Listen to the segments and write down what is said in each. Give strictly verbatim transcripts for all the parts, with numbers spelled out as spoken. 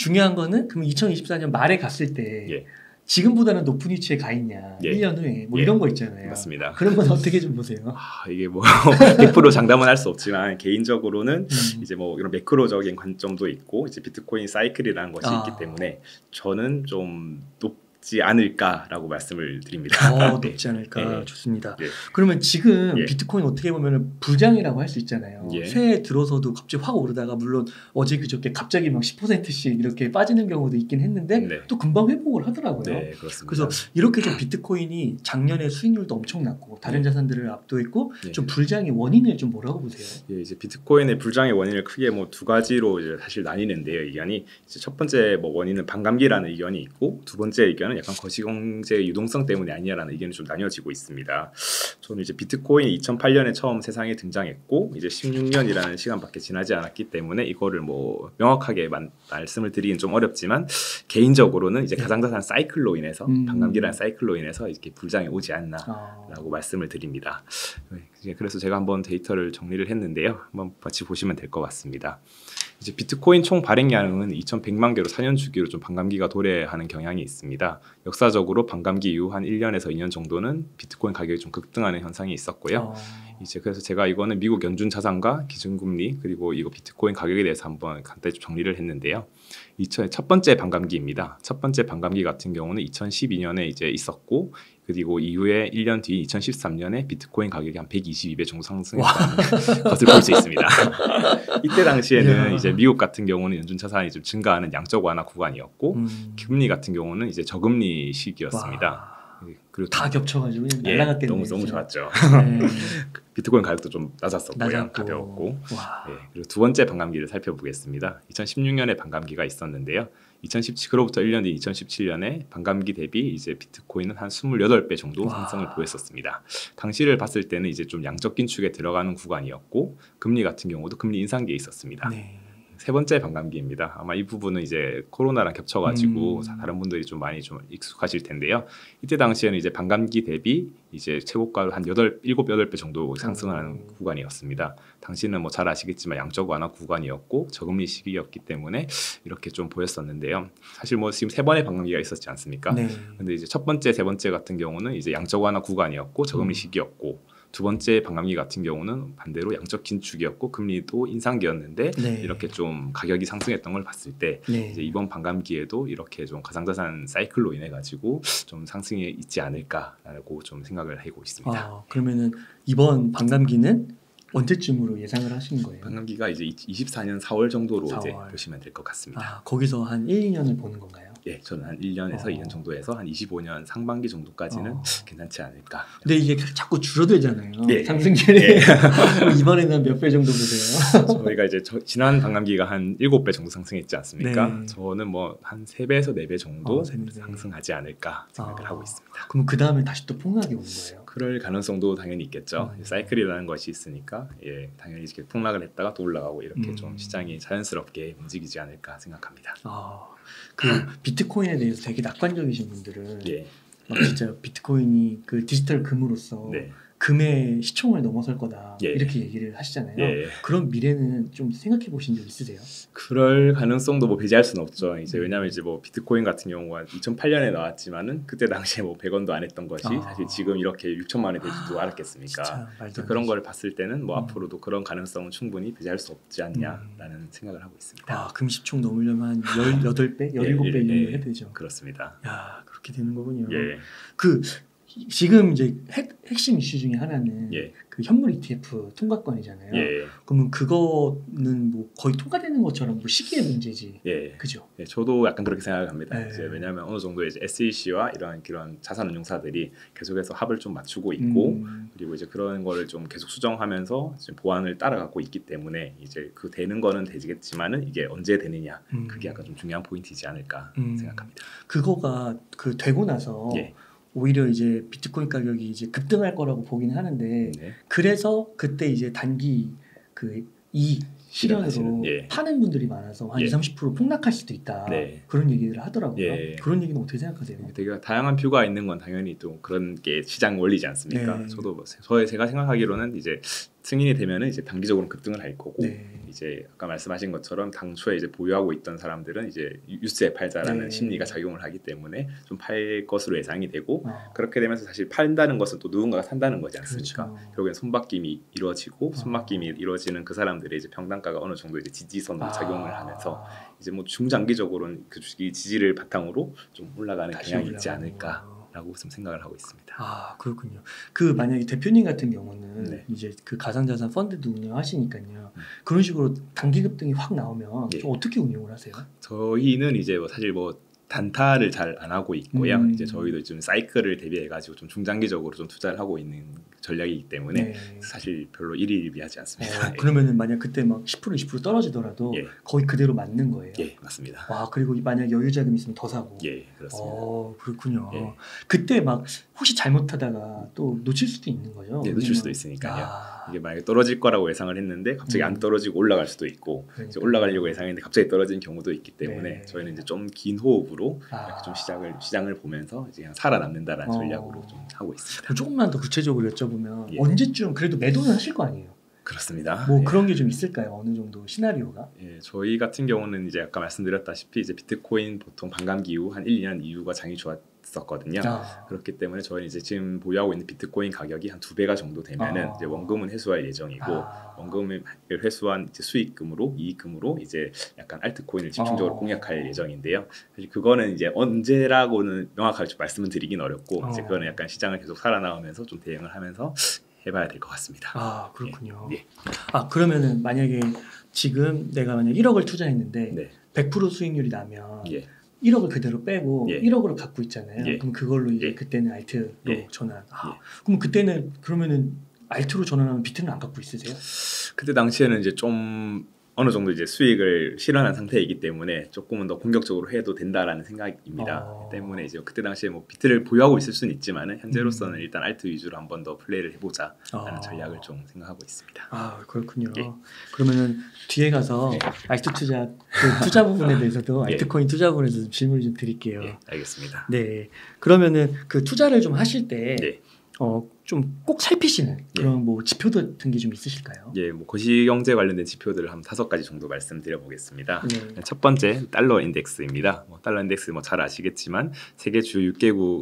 중요한 거는 그럼 이천이십사 년 말에 갔을 때 예. 지금보다는 높은 위치에 가 있냐, 예. 일 년 후에 뭐 예. 이런 거 있잖아요. 맞습니다. 그런 건 어떻게 좀 보세요? 아, 이게 뭐 백 퍼센트 장담은 할 수 없지만 개인적으로는 음. 이제 뭐 이런 매크로적인 관점도 있고 이제 비트코인 사이클이라는 것이 아. 있기 때문에 저는 좀 높지 않을까라고 말씀을 드립니다. 어, 네. 높지 않을까. 예. 좋습니다. 예. 그러면 지금 예. 비트코인 어떻게 보면 부장이라고 할 수 있잖아요. 예. 새해 들어서도 갑자기 확 오르다가 물론 어제 그저께 갑자기 막 십 퍼센트씩 이렇게 빠지는 경우도 있긴 했는데 네. 또 금방 회복을 하더라고요. 네, 그렇습니다. 그래서 이렇게 좀 비트코인이 작년에 수익률도 엄청났고 다른 네. 자산들을 압도했고 네. 좀 불장의 원인을 좀 뭐라고 보세요? 예, 이제 비트코인의 불장의 원인을 크게 뭐 두 가지로 이제 사실 나뉘는데요. 의견이 이제 첫 번째 뭐 원인은 반감기라는 의견이 있고 두 번째 의견은 약간 거시경제 유동성 때문이 아니냐라는 의견이 좀 나뉘어지고 있습니다. 저는 이제 비트코인이 이천팔 년에 처음 세상에 등장했고 이제 십육 년이라는 시간밖에 지나지 않았기 때문에 이거를 뭐 명확하게 만, 말씀을 드리긴 좀 어렵지만 개인적으로는 이제 네. 가상자산 사이클로 인해서 음. 반감기라는 사이클로 인해서 이렇게 불장이 오지 않나라고 아. 말씀을 드립니다. 네, 그래서 제가 한번 데이터를 정리를 했는데요. 한번 같이 보시면 될 것 같습니다. 이제 비트코인 총 발행량은 이천백만 개로 사 년 주기로 좀 반감기가 도래하는 경향이 있습니다. 역사적으로 반감기 이후 한 일 년에서 이 년 정도는 비트코인 가격이 좀 급등하는 현상이 있었고요. 아. 이제 그래서 제가 이거는 미국 연준 자산과 기준금리 그리고 이거 비트코인 가격에 대해서 한번 간단히 좀 정리를 했는데요. 이천 첫 번째 반감기입니다. 첫 번째 반감기 같은 경우는 이천십이 년에 이제 있었고 그리고 이후에 일 년 뒤 이천십삼 년에 비트코인 가격이 한 백이십이 배 정도 상승했다는 것을 볼 수 있습니다. 이때 당시에는 야. 이제 미국 같은 경우는 연준 자산이 좀 증가하는 양적 완화 구간이었고 음. 금리 같은 경우는 이제 저금리 시기였습니다. 와. 그리고 다 겹쳐가지고 그냥 예, 날아갔겠네요. 너무 너무 진짜. 좋았죠. 네. 비트코인 가격도 좀 낮았었고요. 낮았고. 가벼웠고. 와. 예, 그리고 두 번째 반감기를 살펴보겠습니다. 이천십육 년에 반감기가 있었는데요. 이천십칠 그로부터 일 년 뒤 이천십칠 년에 반감기 대비 이제 비트코인은 한 이십팔 배 정도 와. 상승을 보였었습니다. 당시를 봤을 때는 이제 좀 양적 긴축에 들어가는 구간이었고 금리 같은 경우도 금리 인상기에 있었습니다. 네. 세 번째 반감기입니다. 아마 이 부분은 이제 코로나랑 겹쳐가지고 음. 다른 분들이 좀 많이 좀 익숙하실 텐데요. 이때 당시에는 이제 반감기 대비 이제 최고가를 한 여덟, 일곱, 여덟 배 정도 상승하는 음. 구간이었습니다. 당시는 뭐 잘 아시겠지만 양적 완화 구간이었고 저금리 시기였기 때문에 이렇게 좀 보였었는데요. 사실 뭐 지금 세 번의 반감기가 있었지 않습니까? 네. 근데 이제 첫 번째, 세 번째 같은 경우는 이제 양적 완화 구간이었고 저금리 음. 시기였고 두 번째 반감기 같은 경우는 반대로 양적 긴축이었고 금리도 인상기였는데 네. 이렇게 좀 가격이 상승했던 걸 봤을 때 네. 이제 이번 반감기에도 이렇게 좀 가상자산 사이클로 인해 가지고 좀 상승이 있지 않을까라고 좀 생각을 하고 있습니다. 아, 그러면은 이번 반감기는 언제쯤으로 예상을 하시는 거예요? 반감기가 이제 이십사 년 사월 정도로 이제 사월. 보시면 될 것 같습니다. 아, 거기서 한 일, 이 년을 보는 건가요? 예, 저는 한 일 년에서 어. 이 년 정도에서 한 이십오 년 상반기 정도까지는 어. 괜찮지 않을까. 근데 이게 자꾸 줄어들잖아요. 예. 상승률이. 예. 이번에는 몇 배 정도 보세요? 저희가 이제 저, 지난 반감기가 한 일곱 배 정도 상승했지 않습니까? 네. 저는 뭐 한 세 배에서 네 배 정도 어, 세 배. 상승하지 않을까 생각을 아. 하고 있습니다. 그럼 그 다음에 다시 또 폭락이 오는 거예요? 그럴 가능성도 당연히 있겠죠. 음. 사이클이라는 것이 있으니까 예, 당연히 이렇게 폭락을 했다가 또 올라가고 이렇게 음. 좀 시장이 자연스럽게 움직이지 않을까 생각합니다. 아, 그 비트코인에 대해서 되게 낙관적이신 분들은 예, 막 진짜 비트코인이 그 디지털 금으로서 네, 금의 시총을 넘어설 거다 예. 이렇게 얘기를 하시잖아요. 예. 그런 미래는 좀 생각해 보신 적 있으세요? 그럴 가능성도 뭐 배제할 수는 없죠. 이제 왜냐하면 이제 뭐 비트코인 같은 경우가 이천팔 년에 나왔지만은 그때 당시에 뭐 백 원도 안 했던 것이 아. 사실 지금 이렇게 육천만 원이 될지도 알았겠습니까? 진짜 말도 안 그런 되지. 걸 봤을 때는 뭐 음. 앞으로도 그런 가능성은 충분히 배제할 수 없지 않냐라는 생각을 하고 있습니다. 아, 금 시총 넘으려면 한 열여덟 배, 열일곱 배 예, 정도 예, 해야 되죠. 그렇습니다. 야, 그렇게 되는 거군요. 예, 그 지금 이제 핵, 핵심 이슈 중에 하나는 예, 그 현물 이티에프 통과권이잖아요. 예, 그러면 그거는 뭐 거의 통과되는 것처럼 뭐 시기의 문제지. 예. 그죠? 예, 저도 약간 그렇게 생각을 합니다. 네. 이제 왜냐하면 어느 정도 이제 에스이씨와 이런 그런 자산운용사들이 계속해서 합을 좀 맞추고 있고 음, 그리고 이제 그런 거를 좀 계속 수정하면서 지금 보완을 따라가고 있기 때문에 이제 그 되는 거는 되겠지만은 이게 언제 되느냐 음. 그게 약간 좀 중요한 포인트이지 않을까 음. 생각합니다. 그거가 그 되고 나서 예, 오히려 이제 비트코인 가격이 이제 급등할 거라고 보긴 하는데 네. 그래서 그때 이제 단기 그 이익 실현으로 실현하시는, 예. 파는 분들이 많아서 한 예. 이십, 삼십 퍼센트 폭락할 수도 있다. 네. 그런 얘기를 하더라고요. 예. 그런 얘기는 어떻게 생각하세요? 되게 다양한 뷰가 있는 건 당연히 또 그런 게 시장 원리지 않습니까? 네. 저도 뭐 저의 제가 생각하기로는 이제 승인이 되면은 이제 단기적으로 급등을 할 거고 네. 이제 아까 말씀하신 것처럼 당초에 이제 보유하고 있던 사람들은 이제 유스에 팔자라는 네. 심리가 작용을 하기 때문에 좀 팔 것으로 예상이 되고 어. 그렇게 되면서 사실 판다는 것은 또 누군가가 산다는 거지 않습니까? 그렇죠. 결국엔 손바뀜이 이루어지고 어. 손바뀜이 이루어지는 그 사람들의 이제 평단가가 어느 정도 이제 지지선으로 아. 작용을 하면서 이제 뭐 중장기적으로는 그 주식이 지지를 바탕으로 좀 올라가는 다시 경향이 있지 올라가는 않을까라고 좀 생각을 하고 있습니다. 아 그렇군요. 그 만약에 대표님 같은 경우는 네. 이제 그 가상자산 펀드도 운영하시니까요. 음. 그런 식으로 단기 급등이 확 나오면 예. 좀 어떻게 운영을 하세요? 저희는 이제 뭐 사실 뭐 단타를 잘 안 하고 있고요. 음. 이제 저희도 좀 사이클을 대비해 가지고 좀 중장기적으로 좀 투자를 하고 있는 전략이기 때문에 네. 사실 별로 일희일비하지 않습니다. 어, 그러면은 만약 그때 막 십 퍼센트 이십 퍼센트 떨어지더라도 예. 거의 그대로 맞는 거예요. 예, 맞습니다. 와 그리고 만약 여유 자금 있으면 더 사고. 예, 그렇습니다. 어 그렇군요. 예. 그때 막 혹시 잘못하다가 또 놓칠 수도 있는 거죠. 예, 놓칠 왜냐면- 수도 있으니까요. 아, 이게 만약에 떨어질 거라고 예상을 했는데 갑자기 음. 안 떨어지고 올라갈 수도 있고 이제 그러니까. 올라가려고 예상했는데 갑자기 떨어진 경우도 있기 때문에 네. 저희는 이제 좀 긴 호흡으로 아. 이렇게 좀 시장을 시장을 보면서 이제 그냥 살아남는다라는 어. 전략으로 좀 하고 있습니다. 그럼 조금만 더 구체적으로 여쭤보면 예. 언제쯤 그래도 매도는 하실 거 아니에요? 그렇습니다. 뭐 예. 그런 게 좀 있을까요? 어느 정도 시나리오가? 예, 저희 같은 경우는 이제 아까 말씀드렸다시피 이제 비트코인 보통 반감기 이후 한 일, 이 년 이후가 장이 좋았었거든요. 아, 그렇기 때문에 저희는 이제 지금 보유하고 있는 비트코인 가격이 한 두 배가 정도 되면은 아. 이제 원금은 회수할 예정이고 아. 원금을 회수한 이제 수익금으로 이익금으로 이제 약간 알트코인을 집중적으로 어. 공략할 예정인데요. 사실 그거는 이제 언제라고는 명확하게 좀 말씀을 드리긴 어렵고 어. 이제 그거는 약간 시장을 계속 살아나오면서 좀 대응을 하면서 해봐야 될 것 같습니다. 아 그렇군요. 예. 아 그러면은 만약에 지금 내가 만약 일억을 투자했는데 네. 백 퍼센트 수익률이 나면 예. 일억을 그대로 빼고 예. 일억으로 갖고 있잖아요. 예. 그럼 그걸로 이제 예. 그때는 알트로 예. 전환. 아, 예. 그럼 그때는 그러면은 알트로 전환하면 비트는 안 갖고 있으세요? 그때 당시에는 이제 좀 어느 정도 이제 수익을 실현한 상태이기 때문에 조금은 더 공격적으로 해도 된다라는 생각입니다. 어. 때문에 이제 그때 당시에 뭐 비트를 보유하고 있을 수는 있지만은 현재로서는 음. 일단 알트 위주로 한 번 더 플레이를 해보자라는 아. 전략을 좀 생각하고 있습니다. 아 그렇군요. 예. 그러면은 뒤에 가서 예. 알트 투자 그 투자 부분에 대해서도 예. 알트코인 투자 부분에서 좀 질문을 좀 드릴게요. 예, 알겠습니다. 네. 그러면은 그 투자를 좀 하실 때 예. 어, 좀 꼭 살피시는 그런 뭐 지표 같은 게 좀 있으실까요? 예, 뭐 거시경제 관련된 지표들을 한 다섯 가지 정도 말씀드려 보겠습니다. 네. 첫 번째 달러 인덱스입니다. 뭐 달러 인덱스 뭐 잘 아시겠지만 세계 주요 육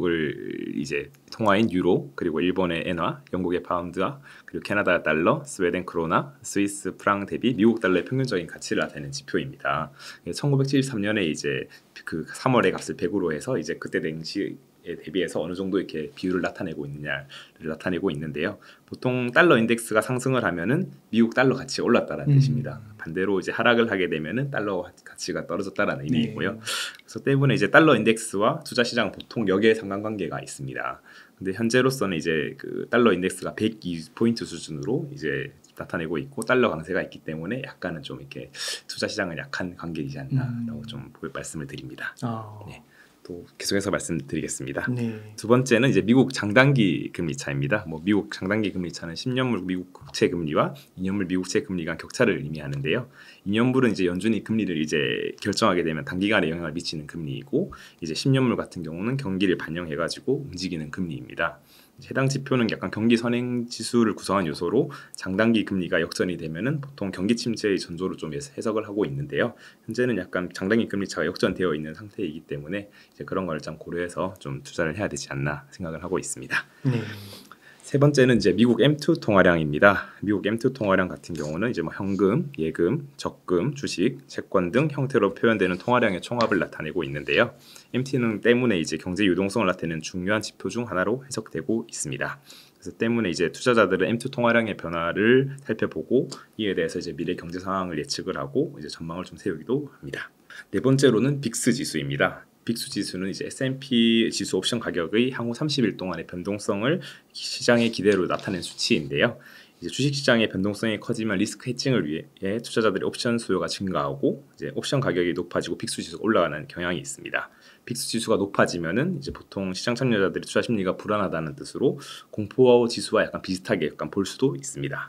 개국을 이제 통화인 유로, 그리고 일본의 엔화, 영국의 파운드와 그리고 캐나다 달러, 스웨덴 크로나, 스위스 프랑 대비 미국 달러의 평균적인 가치를 나타내는 지표입니다. 천구백칠십삼 년에 이제 그 삼월의 값을 백으로 해서 이제 그때 당시 에 대비해서 어느 정도 이렇게 비율을 나타내고 있느냐를 나타내고 있는데요. 보통 달러 인덱스가 상승을 하면은 미국 달러 가치가 올랐다라는 음. 뜻입니다. 반대로 이제 하락을 하게 되면은 달러 가치가 떨어졌다라는 네. 의미이고요. 그래서 때문에 이제 달러 인덱스와 투자 시장은 보통 역의 상관관계가 있습니다. 근데 현재로서는 이제 그 달러 인덱스가 백이 포인트 수준으로 이제 나타내고 있고 달러 강세가 있기 때문에 약간은 좀 이렇게 투자 시장은 약한 관계이지 않나라고 음. 좀 말씀을 드립니다. 아. 네. 또 계속해서 말씀드리겠습니다. 네. 두 번째는 이제 미국 장단기 금리 차입니다. 뭐 미국 장단기 금리 차는 십 년물 미국 국채 금리와 이 년물 미국채 금리 간 격차를 의미하는데요. 이 년물은 이제 연준이 금리를 이제 결정하게 되면 단기간에 영향을 미치는 금리이고, 이제 십 년물 같은 경우는 경기를 반영해 가지고 움직이는 금리입니다. 해당 지표는 약간 경기 선행 지수를 구성한 요소로 장단기 금리가 역전이 되면은 보통 경기 침체의 전조로 좀 해석을 하고 있는데요. 현재는 약간 장단기 금리 차가 역전되어 있는 상태이기 때문에 이제 그런 걸 좀 고려해서 좀 투자를 해야 되지 않나 생각을 하고 있습니다. 네. 세 번째는 이제 미국 엠 투 통화량입니다. 미국 엠 투 통화량 같은 경우는 이제 뭐 현금, 예금, 적금, 주식, 채권 등 형태로 표현되는 통화량의 총합을 나타내고 있는데요. 엠 티는 때문에 이제 경제 유동성을 나타내는 중요한 지표 중 하나로 해석되고 있습니다. 그래서 때문에 이제 투자자들은 엠 투 통화량의 변화를 살펴보고 이에 대해서 이제 미래 경제 상황을 예측을 하고 이제 전망을 좀 세우기도 합니다. 네 번째로는 빅스 지수입니다. 빅스 지수는 이제 에스 앤 피 지수 옵션 가격의 향후 삼십 일 동안의 변동성을 시장의 기대로 나타낸 수치인데요. 이제 주식 시장의 변동성이 커지면 리스크 해칭을 위해 투자자들의 옵션 수요가 증가하고 이제 옵션 가격이 높아지고 빅스 지수가 올라가는 경향이 있습니다. 빅스 지수가 높아지면은 이제 보통 시장 참여자들의 투자 심리가 불안하다는 뜻으로 공포 지수와 약간 비슷하게 약간 볼 수도 있습니다.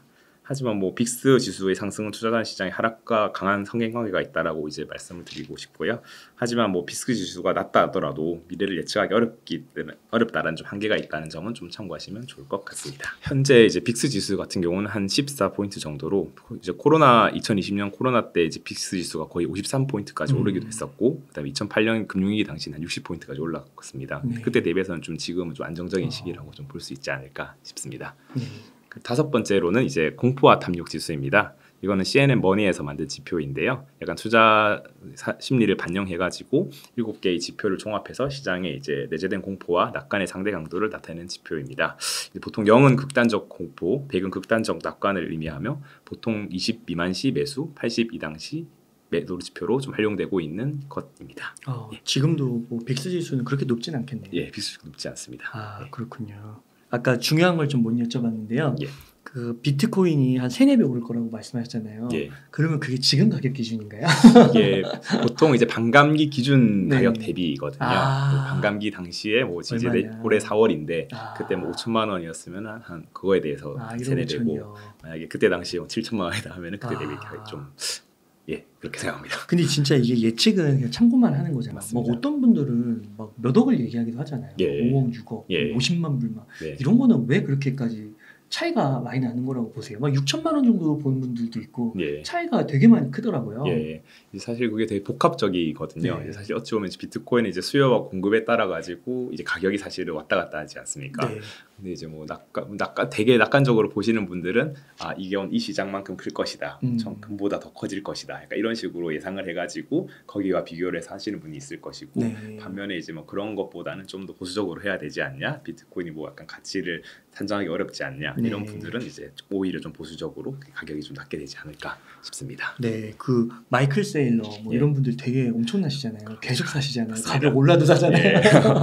하지만 뭐 빅스 지수의 상승은 투자자산 시장의 하락과 강한 상관관계가 있다라고 이제 말씀을 드리고 싶고요. 하지만 뭐 빅스 지수가 낮다 하더라도 미래를 예측하기 어렵기 때문에 어렵다라는 좀 한계가 있다는 점은 좀 참고하시면 좋을 것 같습니다. 현재 이제 빅스 지수 같은 경우는 한 십사 포인트 정도로 이제 코로나 이천이십 년 코로나 때 이제 빅스 지수가 거의 오십삼 포인트까지 음. 오르기도 했었고, 그다음에 이천팔 년 금융위기 당시는 한 육십 포인트까지 올랐습니다. 네. 그때 대비해서는 좀 지금은 좀 안정적인 어. 시기라고 좀 볼 수 있지 않을까 싶습니다. 네. 다섯 번째로는 이제 공포와 탐욕 지수입니다. 이거는 씨엔엔 머니에서 만든 지표인데요. 약간 투자 사, 심리를 반영해가지고 일곱 개의 지표를 종합해서 시장에 이제 내재된 공포와 낙관의 상대 강도를 나타내는 지표입니다. 보통 영은 극단적 공포, 백은 극단적 낙관을 의미하며 보통 이십 미만 시 매수, 팔십 이당 시 매도 지표로 좀 활용되고 있는 것입니다. 어, 예. 지금도 뭐 빅스 지수는 그렇게 높진 않겠네요. 예, 비수가 높지 않습니다. 아 예. 그렇군요. 아까 중요한 걸 좀 못 여쭤봤는데요. 예. 그 비트코인이 한 세네 배 오를 거라고 말씀하셨잖아요. 예. 그러면 그게 지금 가격 기준인가요? 이게 보통 이제 반감기 기준 네. 가격 대비거든요. 아. 그 반감기 당시에 뭐 이제 얼마냐. 올해 사월인데 아. 그때 뭐 오천만 원이었으면 한, 한 그거에 대해서 아, 세뇌되고, 일억 오천이요. 만약에 그때 당시에 뭐 칠천만 원이다 하면은 그때 아. 대비 좀 예, 그렇게 생각합니다. 근데 진짜 이게 예측은 그냥 참고만 하는 거잖아요. 맞습니다. 뭐 어떤 분들은 막 몇 억을 얘기하기도 하잖아요. 예. 오억, 육억, 예. 오십만 불 막. 네. 이런 거는 왜 그렇게까지 차이가 많이 나는 거라고 보세요? 막 육천만 원 정도 보는 분들도 있고 예. 차이가 되게 많이 크더라고요. 예, 이제 사실 그게 되게 복합적이거든요. 네. 이제 사실 어찌 보면 이제 비트코인은 이제 수요와 공급에 따라 가지고 이제 가격이 사실 왔다 갔다 하지 않습니까? 네. 근데 이제 뭐 낙관, 낙관 되게 낙관적으로 보시는 분들은 아 이게 이 시장만큼 클 것이다, 음. 전 금보다 더 커질 것이다, 약간 이런 식으로 예상을 해가지고 거기와 비교를 해서 하시는 분이 있을 것이고, 네. 반면에 이제 뭐 그런 것보다는 좀 더 보수적으로 해야 되지 않냐, 비트코인이 뭐 약간 가치를 산정하기 어렵지 않냐, 네. 이런 분들은 이제 오히려 좀 보수적으로 가격이 좀 낮게 되지 않을까 싶습니다. 네, 그 마이클 세일러 뭐 예. 이런 분들 되게 엄청나시잖아요. 계속 사시잖아요. 맞습니다. 가격 올라도 사잖아요.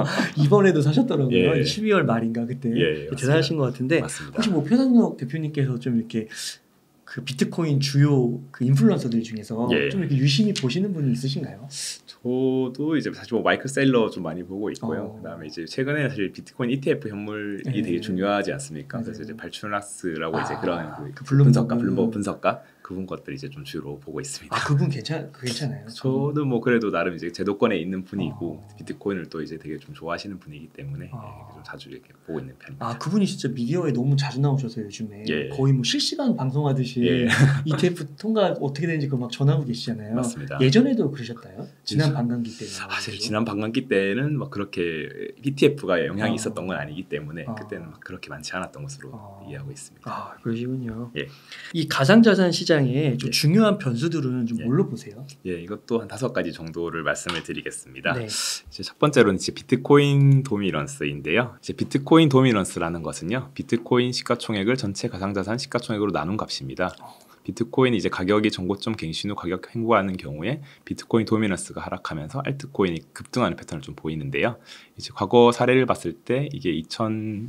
이번에도 사셨더라고요. 예. 십이월 말인가 그때. 예, 예, 대단하신 것 같은데 맞습니다. 혹시 뭐 표상석 대표님께서 좀 이렇게 그 비트코인 주요 그 인플루언서들 중에서 예. 좀 이렇게 유심히 보시는 분이 있으신가요? 저도 이제 사실 뭐 마이클 셀러 좀 많이 보고 있고요. 어. 그다음에 이제 최근에 사실 비트코인 이티에프 현물이 네. 되게 중요하지 않습니까? 맞아요. 그래서 이제 발추락스라고 아, 이제 그런 그 그 블룸버그. 분석가, 블룸버그 분석가 그분 것들 이제 좀 주로 보고 있습니다. 아 그분 괜찮 그 괜찮아요. 저도 뭐 그래도 나름 이제 제도권에 있는 분이고 어. 비트코인을 또 이제 되게 좀 좋아하시는 분이기 때문에 어. 예, 좀 자주 이렇게 보고 있는 편입니다. 아 그분이 진짜 미디어에 너무 자주 나오셔서 요즘에 예. 거의 뭐 실시간 방송하듯이 예. 이티에프 통과 어떻게 되는지 그거 막 전하고 계시잖아요. 맞습니다. 예전에도 그러셨다요? 지난 예전- 반감기 때는. 아, 사실 지난 반감기 때는 막 그렇게 이티에프가 영향이 어. 있었던 건 아니기 때문에 어. 그때는 막 그렇게 많지 않았던 것으로 어. 이해하고 있습니다. 아 그러시군요. 예. 이 가상자산 시장에 좀 예. 중요한 변수들은 좀 예. 뭘로 보세요? 예, 이것도 한 다섯 가지 정도를 말씀을 드리겠습니다. 네. 이제 첫 번째로는 이제 비트코인 도미넌스인데요. 이제 비트코인 도미넌스라는 것은요, 비트코인 시가총액을 전체 가상자산 시가총액으로 나눈 값입니다. 비트코인이 이제 가격이 전고점 갱신 후 가격 횡보하는 경우에 비트코인 도미넌스가 하락하면서 알트코인이 급등하는 패턴을 좀 보이는데요. 이제 과거 사례를 봤을 때 이게 이천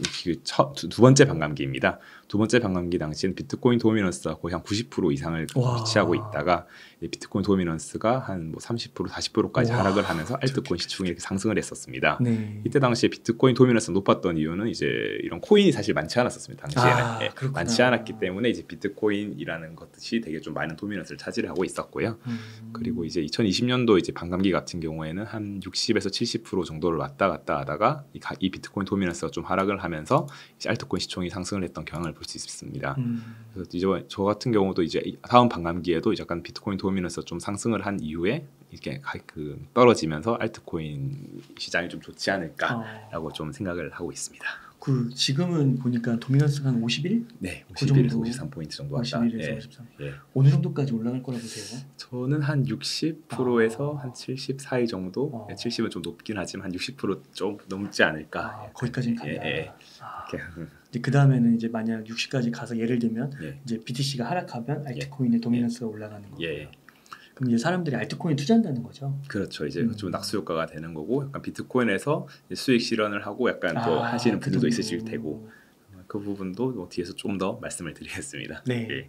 그 첫, 두, 두 번째 반감기입니다. 두 번째 반감기 당시엔 비트코인 도미넌스가 거의 한 구십 퍼센트 이상을 와. 위치하고 있다가 비트코인 도미넌스가 한 뭐 삼십 퍼센트, 사십 퍼센트까지 와. 하락을 하면서 알트코인 시총이 이렇게 상승을 했었습니다. 네. 이때 당시에 비트코인 도미넌스가 높았던 이유는 이제 이런 코인이 사실 많지 않았었습니다. 당시에는 아, 예, 그렇구나. 많지 않았기 때문에 이제 비트코인이라는 것이 되게 좀 많은 도미넌스를 차지를 하고 있었고요. 음. 그리고 이제 이천이십 년도 이제 반감기 같은 경우에는 한 육십에서 칠십 퍼센트 정도를 왔다 갔다 하다가 이, 가, 이 비트코인 도미넌스가 좀 하락을 하면서 이제 알트코인 시총이 상승을 했던 경향을 볼 수 있습니다. 음. 그래서 이제 저 같은 경우도 이제 다음 반감기에도 이제 약간 비트코인 도미넌스가 좀 상승을 한 이후에 이렇게 가, 그 떨어지면서 알트코인 시장이 좀 좋지 않을까라고 어. 좀 생각을 하고 있습니다. 그 지금은 보니까 도미넌스가 한 오십일? 네, 그 오십일에서 정도? 오십삼 포인트 정도 왔다. 오십일에서 예, 오십삼. 예. 어느 정도까지 올라갈 거라 보세요? 저는 한 육십 퍼센트에서 아. 한 칠십 사이 정도. 어. 예, 칠십은 좀 높긴 하지만 한 육십 퍼센트 좀 넘지 않을까. 아, 예, 거기까지는 예, 간다. 예. 아. 이렇게, 이제 그 다음에는 이제 만약 육십까지 가서 예를 들면 예. 이제 비티씨가 하락하면 알트코인의 도미넌스가 올라가는 거고. 예. 그럼 이제 사람들이 알트코인 투자한다는 거죠. 그렇죠. 이제 음. 좀 낙수 효과가 되는 거고, 약간 비트코인에서 이제 수익 실현을 하고 약간 또 아, 하시는 그 분들도 정도. 있으실 테고, 그 부분도 뭐 뒤에서 좀 더 말씀을 드리겠습니다. 네. 예.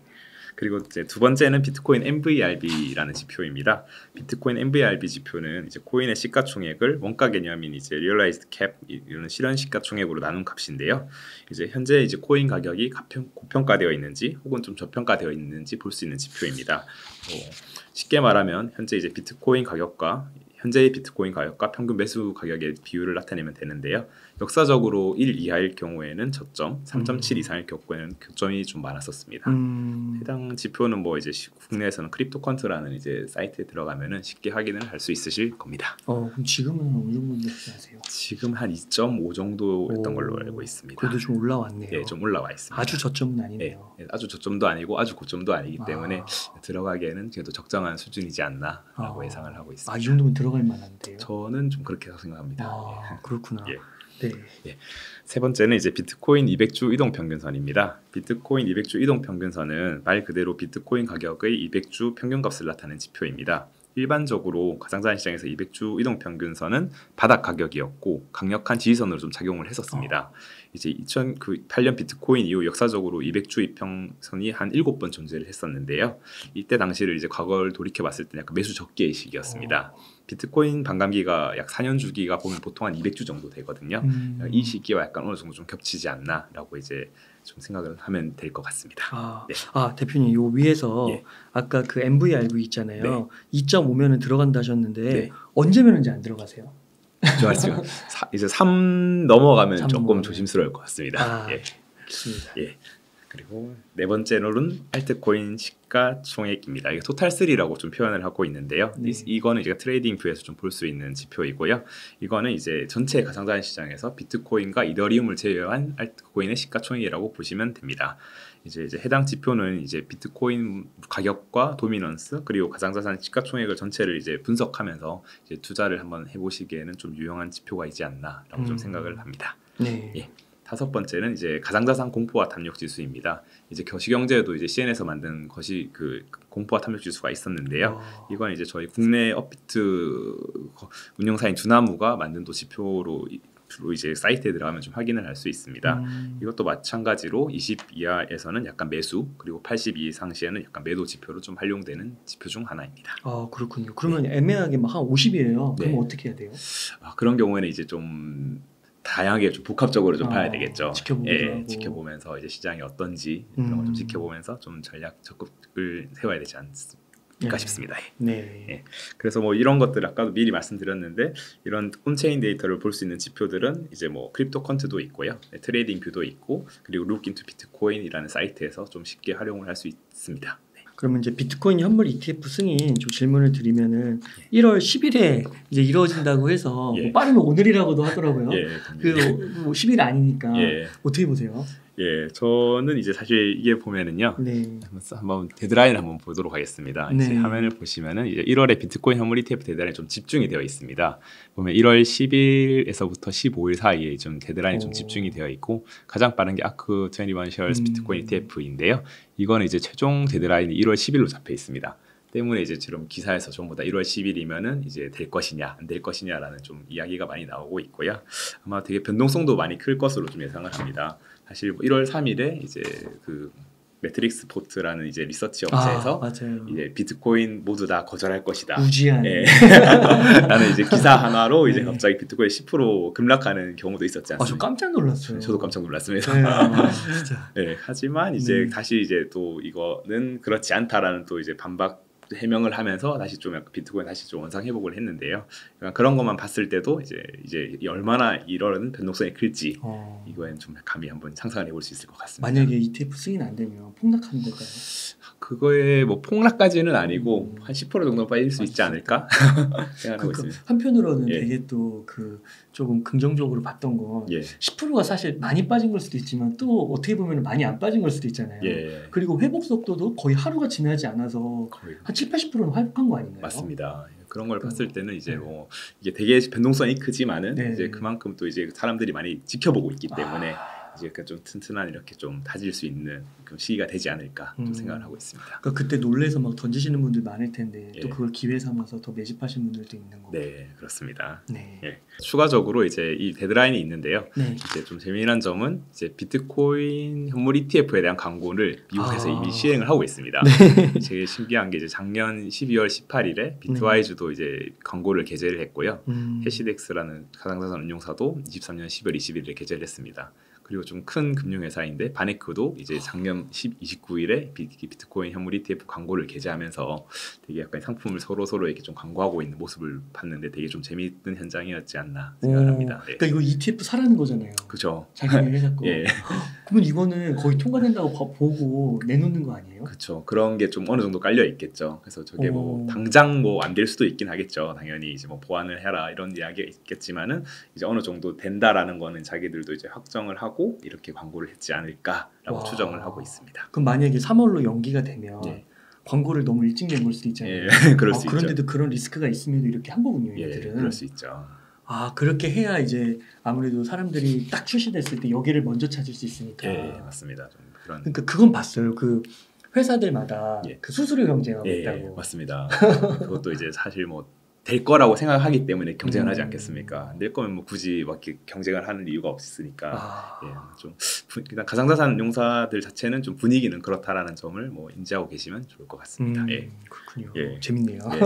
그리고 이제 두 번째는 비트코인 엠브이알비라는 지표입니다. 비트코인 엠브이알비 지표는 이제 코인의 시가총액을 원가 개념인 이제 리얼라이즈드 캡 이런 실현 시가총액으로 나눈 값인데요. 이제 현재 이제 코인 가격이 가평, 고평가되어 있는지 혹은 좀 저평가되어 있는지 볼 수 있는 지표입니다. 어, 쉽게 말하면 현재 이제 비트코인 가격과 현재의 비트코인 가격과 평균 매수 가격의 비율을 나타내면 되는데요. 역사적으로 일 이하일 경우에는 저점, 삼 점 칠 이상일 경우에는 교점이 좀 많았었습니다. 음. 해당 지표는 뭐 이제 국내에서는 크립토컨트라는 이제 사이트에 들어가면은 쉽게 확인을 할 수 있으실 겁니다. 어, 그럼 지금은 어느 정도 하세요? 지금 한 이 점 오 정도였던 오, 걸로 알고 있습니다. 그래도 좀 올라왔네요. 네, 좀 올라와 있습니다. 아주 저점은 아니네요. 네, 아주 저점도 아니고 아주 고점도 아니기 때문에 아. 들어가기에는 그래도 적정한 수준이지 않나라고 아. 예상을 하고 있습니다. 아, 이 정도면 들어갈 만한데요. 저는 좀 그렇게 생각합니다. 아, 예. 그렇구나. 예. 네. 세 번째는 이제 비트코인 이백 주 이동 평균선입니다. 비트코인 이백 주 이동 평균선은 말 그대로 비트코인 가격의 이백 주 평균값을 나타내는 지표입니다. 일반적으로 가상자산 시장에서 이백 주 이동 평균선은 바닥 가격이었고 강력한 지지선으로 좀 작용을 했었습니다. 어. 이제 이천팔 년 비트코인 이후 역사적으로 이백 주 이평선이 한 일곱 번 존재를 했었는데요. 이때 당시를 이제 과거를 돌이켜 봤을 때 약간 매수 적기의 시기였습니다. 어. 비트코인 반감기가 약 사 년 주기가 보면 보통 한 이백 주 정도 되거든요. 음. 이 시기와 약간 어느 정도 좀 겹치지 않나라고 이제 좀 생각을 하면 될 것 같습니다. 아, 네. 아 대표님 요 위에서 예. 아까 그 엠브이알비 있잖아요. 네. 이 점 오면은 들어간다 하셨는데 네. 언제면 이제 안 들어가세요? 좋았어요. 이제 삼 넘어가면 삼 조금 넘어가면. 조심스러울 것 같습니다. 아, 예. 알겠습니다. 예. 그리고 네 번째로는 알트코인 시가총액입니다. 이게 토탈쓰리라고 좀 표현을 하고 있는데요. 네. 이, 이거는 제가 트레이딩 뷰에서 좀 볼 수 있는 지표이고요. 이거는 이제 전체 가상자산 시장에서 비트코인과 이더리움을 제외한 알트코인의 시가총액이라고 보시면 됩니다. 이제, 이제 해당 지표는 이제 비트코인 가격과 도미넌스 그리고 가상자산 시가총액을 전체를 이제 분석하면서 이제 투자를 한번 해보시기에는 좀 유용한 지표가 있지 않나라고 음. 좀 생각을 합니다. 네. 예. 다섯 번째는 이제 가상자산 공포와 탐욕 지수입니다. 이제 거시경제도 이제 씨엔에서 만든 거시 그 공포와 탐욕 지수가 있었는데요. 어. 이건 이제 저희 국내 업비트 운영사인 두나무가 만든 또 지표로 이제 사이트에 들어가면 좀 확인을 할 수 있습니다. 음. 이것도 마찬가지로 이십 이하에서는 약간 매수 그리고 팔십 이상 시에는 약간 매도 지표로 좀 활용되는 지표 중 하나입니다. 아 그렇군요. 그러면 네. 애매하게 막 한 오십이에요. 네. 그럼 어떻게 해야 돼요? 아, 그런 경우에는 이제 좀 다양하게 좀 복합적으로 좀 아, 봐야 되겠죠. 지켜보기도 예, 지켜보면서 이제 시장이 어떤지 그런 걸 좀 지켜보면서 좀 전략 적극을 세워야 되지 않습니까 네. 싶습니다. 네. 예. 그래서 뭐 이런 것들 아까도 미리 말씀드렸는데 이런 온체인 데이터를 볼 수 있는 지표들은 이제 뭐 크립토컨트도 있고요, 네, 트레이딩 뷰도 있고 그리고 룩 인투 비트코인이라는 사이트에서 좀 쉽게 활용을 할 수 있습니다. 그러면 이제 비트코인 현물 이티에프 승인 좀 질문을 드리면은 예. 일월 십일에 이제 이루어진다고 해서 예. 뭐 빠르면 오늘이라고도 하더라고요. 예, 그 뭐 십 일 아니니까 예. 어떻게 보세요? 예, 저는 이제 사실 이게 보면은요, 네. 한번 데드라인을 한번 보도록 하겠습니다. 네. 이제 화면을 보시면은 이제 일월에 비트코인 현물 이티에프 데드라인이 좀 집중이 되어 있습니다. 보면 일월 십일에서부터 십오일 사이에 좀 데드라인이 오. 좀 집중이 되어 있고 가장 빠른 게 아크 이십일 쉐어스 음. 비트코인 이티에프인데요. 이거는 이제 최종 데드라인이 일월 십일로 잡혀 있습니다. 때문에 이제 지금 기사에서 전부 다 일월 십일이면은 이제 될 것이냐 안 될 것이냐라는 좀 이야기가 많이 나오고 있고요. 아마 되게 변동성도 많이 클 것으로 좀 예상을 합니다. 사실 일월 삼일에 이제 그 매트릭스 포트라는 이제 리서치 업체에서 아, 이제 비트코인 모두 다 거절할 것이다. 무지한. 예. 라는 이제 기사 하나로 이제 네. 갑자기 비트코인 십 퍼센트 급락하는 경우도 있었지 않습니까? 아, 저 깜짝 놀랐어요. 저도 깜짝 놀랐습니다. 네, 아, 진짜. 네, 하지만 이제 네. 다시 이제 또 이거는 그렇지 않다라는 또 이제 반박 해명을 하면서 다시 좀 약간 비트코인 다시 좀 원상 회복을 했는데요. 그러니까 그런 것만 봤을 때도 이제 이제 얼마나 이런 변동성이 클지 어. 이거엔 좀 감히 한번 상상을 해볼 수 있을 것 같습니다. 만약에 이티에프 승인 안 되면 폭락하는 걸까요? 그거에 뭐 폭락까지는 아니고 음. 한 십 퍼센트 정도 빠질 수 있지 않을까 생각하고 그, 있습니다. 한편으로는 예. 되게 또 그 조금 긍정적으로 봤던 건 예. 십 퍼센트가 사실 많이 빠진 걸 수도 있지만 또 어떻게 보면 많이 안 빠진 걸 수도 있잖아요. 예. 그리고 회복 속도도 거의 하루가 지나지 않아서 거의. 한 칠, 팔십 퍼센트는 회복한 거 아닌가요? 맞습니다. 그런 걸 봤을 때는 이제 네. 뭐 이게 되게 변동성이 크지만은 네. 이제 그만큼 또 이제 사람들이 많이 지켜보고 있기 때문에 아. 이제 좀 튼튼한 이렇게 좀 다질 수 있는 그런 시기가 되지 않을까 좀 음. 생각을 하고 있습니다. 그러니까 그때 놀래서 막 던지시는 분들 많을 텐데 예. 또 그걸 기회 삼아서 더 매집하신 분들도 있는 거고. 네, 그렇습니다. 네. 예. 추가적으로 이제 이 데드라인이 있는데요. 네. 이제 좀 재미난 점은 이제 비트코인 현물 이티에프에 대한 광고를 미국에서 아. 이미 시행을 하고 있습니다. 네. 제일 신기한 게 이제 작년 십이월 십팔일에 비트와이즈도 이제 광고를 게재를 했고요. 음. 해시덱스라는 가상자산 운용사도 이십삼년 십이월 이십일에 게재를 했습니다. 그리고 좀 큰 금융회사인데 바네크도 이제 작년 이십구일에 비트코인 현물 이티에프 광고를 게재하면서 되게 약간 상품을 서로 서로 이렇게 좀 광고하고 있는 모습을 봤는데 되게 좀 재미있는 현장이었지 않나 생각합니다. 네. 그러니까 이거 이티에프 사라는 거잖아요. 그렇죠. 자기네 회사 거. 예. 그러면 이거는 거의 통과된다고 봐- 보고 내놓는 거 아니에요? 그렇죠. 그런 게 좀 어느 정도 깔려 있겠죠. 그래서 저게 뭐 오. 당장 뭐 안 될 수도 있긴 하겠죠. 당연히 이제 뭐 보완을 해라 이런 이야기가 있겠지만은 이제 어느 정도 된다라는 거는 자기들도 이제 확정을 하고 이렇게 광고를 했지 않을까라고 와. 추정을 하고 있습니다. 그럼 만약에 삼월로 연기가 되면 예. 광고를 너무 일찍 낸 걸 수도 있잖아요. 예, 그럴 아, 수 그런데도 있죠. 그런 리스크가 있음에도 이렇게 한 거군요, 예, 얘들은. 그럴 수 있죠. 아, 그렇게 해야 이제 아무래도 사람들이 딱 출시됐을 때 여기를 먼저 찾을 수 있으니까. 예, 맞습니다. 좀 그런. 그러니까 그건 봤어요. 그 회사들마다 예. 그 수수료 경쟁하고 예, 있다고. 맞습니다. 그것도 이제 사실 뭐 될 거라고 생각하기 때문에 경쟁을 음. 하지 않겠습니까? 안 될 거면 뭐 굳이 막 이렇게 경쟁을 하는 이유가 없으니까. 아, 예, 좀 부- 일단 가상자산 용사들 자체는 좀 분위기는 그렇다라는 점을 뭐 인지하고 계시면 좋을 것 같습니다. 음, 예. 그렇군요. 예. 재밌네요. 예.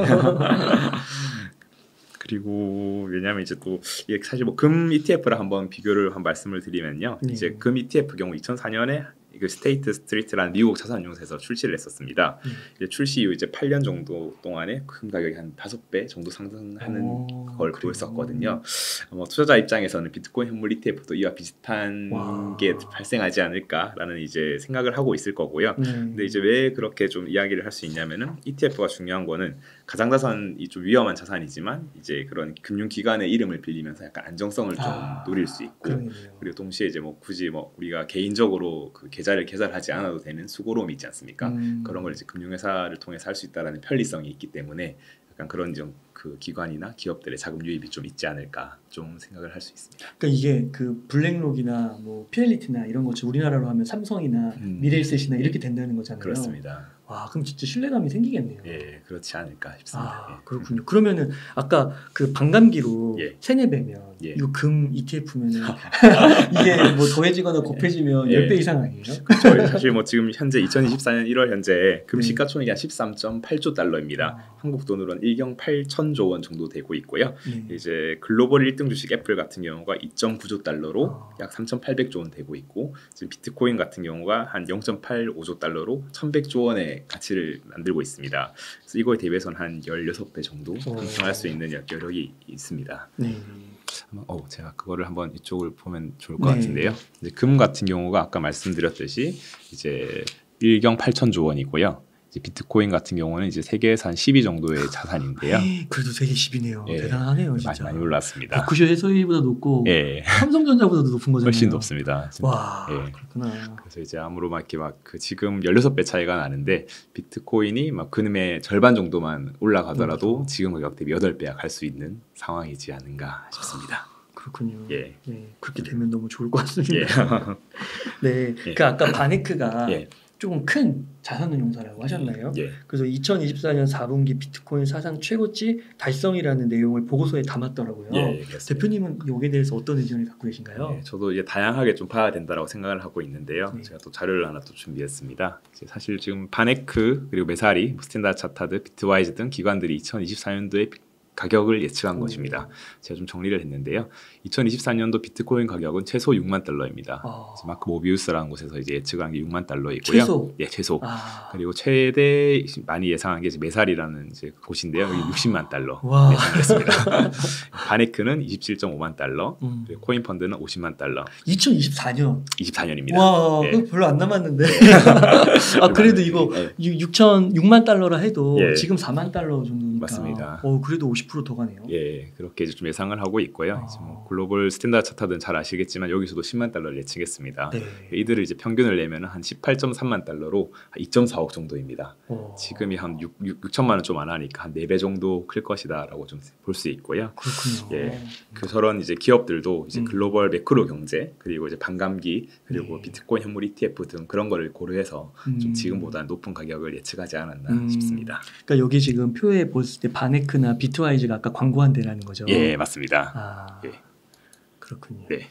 그리고 왜냐하면 이제 또 이게 사실 뭐 금 이티에프랑 한번 비교를 한 말씀을 드리면요, 네. 이제 금 이티에프 경우 이천사년에 그 스테이트 스트리트라는 미국 자산운용사에서 출시를 했었습니다. 네. 이제 출시 이후 이제 팔 년 정도 동안에 금 가격이 한 다섯 배 정도 상승하는 오, 걸 그래요? 보였었거든요. 뭐 투자자 입장에서는 비트코인 현물 이티에프도 이와 비슷한 와. 게 발생하지 않을까라는 이제 생각을 하고 있을 거고요. 네. 근데 이제 왜 그렇게 좀 이야기를 할 수 있냐면은 이티에프가 중요한 거는 가상자산이 좀 위험한 자산이지만 이제 그런 금융기관의 이름을 빌리면서 약간 안정성을 좀 아, 노릴 수 있고, 그러네요. 그리고 동시에 이제 뭐 굳이 뭐 우리가 개인적으로 그 계좌를 개설하지 않아도 되는 수고로움이 있지 않습니까? 음. 그런 걸 이제 금융회사를 통해서 할 수 있다라는 편리성이 있기 때문에 약간 그런 좀 그 기관이나 기업들의 자금 유입이 좀 있지 않을까 좀 생각을 할 수 있습니다. 그러니까 이게 그 블랙록이나 뭐 피엘리티나 이런 것처럼 우리나라로 하면 삼성이나 음. 미래에셋이나 이렇게 된다는 거잖아요. 그렇습니다. 와, 그럼 진짜 신뢰감이 생기겠네요. 예, 그렇지 않을까 싶습니다. 아, 예. 그렇군요. 그러면은 아까 그 반감기로 예. 세네 배면 예. 이거 금 이티에프면은 이게 뭐 더해지거나 곱해지면 예. 십 배 이상 아니에요? 그렇죠. 사실 뭐 지금 현재 이천이십사년 일월 현재 금 네. 시가총액이 한 십삼 점 팔조 달러입니다. 아. 한국 돈으로는 일경 팔천조 원 정도 되고 있고요. 네. 이제 글로벌 일 등 주식 애플 같은 경우가 이 점 구조 달러로 아. 약 삼천팔백조 원 되고 있고, 지금 비트코인 같은 경우가 한 영 점 팔오조 달러로 천백조 원의 가치를 만들고 있습니다. 그래서 이거에 대비해서는 한 십육 배 정도 상승할 수 있는 여력이 있습니다. 네. 어, 제가 그거를 한번 이쪽을 보면 좋을 것 네. 같은데요. 이제 금 같은 경우가 아까 말씀드렸듯이 이제 일경 팔천조 원이고요. 이제 비트코인 같은 경우는 이제 세계에서 한 십위 정도의 자산인데요. 그래도 세계 십이네요. 예. 대단하네요, 많이 진짜. 많이 올랐습니다. 버크셔 해서위보다 높고 예, 삼성전자보다도 높은 거잖아요. 훨씬 높습니다. 와, 예. 그렇구나. 그래서 이제 아무로 막 이렇게 막 그 지금 십육 배 차이가 나는데 비트코인이 막 그놈의 절반 정도만 올라가더라도 그렇죠. 지금 가격 대비 여덟 배야 갈 수 있는 상황이지 않은가 싶습니다. 그렇군요. 예. 네, 그렇게 되면 너무 좋을 것 같습니다. 예. 네, 예. 그 아까 바네크가 예. 조금 큰 자산운용사라고 하셨나요? 예. 그래서 이천이십사년 사분기 비트코인 사상 최고치 달성이라는 내용을 보고서에 담았더라고요. 예, 그렇습니다. 대표님은 여기에 대해서 어떤 의견을 갖고 계신가요? 네, 저도 이제 다양하게 좀 봐야 된다라고 생각을 하고 있는데요. 네. 제가 또 자료를 하나 또 준비했습니다. 이제 사실 지금 바네크 그리고 메사리, 스탠다드 차타드, 비트와이즈 등 기관들이 이천이십사년도에 가격을 예측한 오. 것입니다. 제가 좀 정리를 했는데요. 이천이십사년도 비트코인 가격은 최소 육만 달러입니다. 아. 그래서 마크 모비우스라는 곳에서 이제 예측한 게 육만 달러이고요. 최소? 예, 최소. 아. 그리고 최대 많이 예상한 게 이제 메사리라는 이제 곳인데요. 여기 육십만 달러 와. 예상을 했습니다. 바네크는 이십칠 점 오만 달러, 음. 그리고 코인 펀드는 오십만 달러. 이천이십사년. 이십사년입니다. 와, 예. 그거 별로 안 남았는데. 아, 그래도 이거 예. 육천 육만 달러라 해도 예. 지금 사만 달러 정도니까. 맞습니다. 어, 그래도 오십 오십 퍼센트 더 가네요. 예, 그렇게 이제 좀 예상을 하고 있고요. 아. 이제 뭐 글로벌 스탠다드 차트든 잘 아시겠지만 여기서도 십만 달러를 예측했습니다. 네. 이들을 이제 평균을 내면 한 십팔 점 삼만 달러로 이 점 사억 정도입니다. 오. 지금이 한 육, 육천만 원 좀 안 하니까 한 네 배 정도 클 것이다라고 좀 볼 수 있고요. 그렇군요. 예, 그 저런 이제 기업들도 이제 음. 글로벌 매크로 경제 그리고 이제 반감기 그리고 네. 비트코인 현물 이티에프 등 그런 거를 고려해서 음. 좀 지금보다 높은 가격을 예측하지 않았나 음. 싶습니다. 그러니까 여기 지금 표에 봤을 때 바네크나 비트와이즈가 아까 광고한 데라는 거죠. 예, 맞습니다. 아, 예. 그렇군요. 네.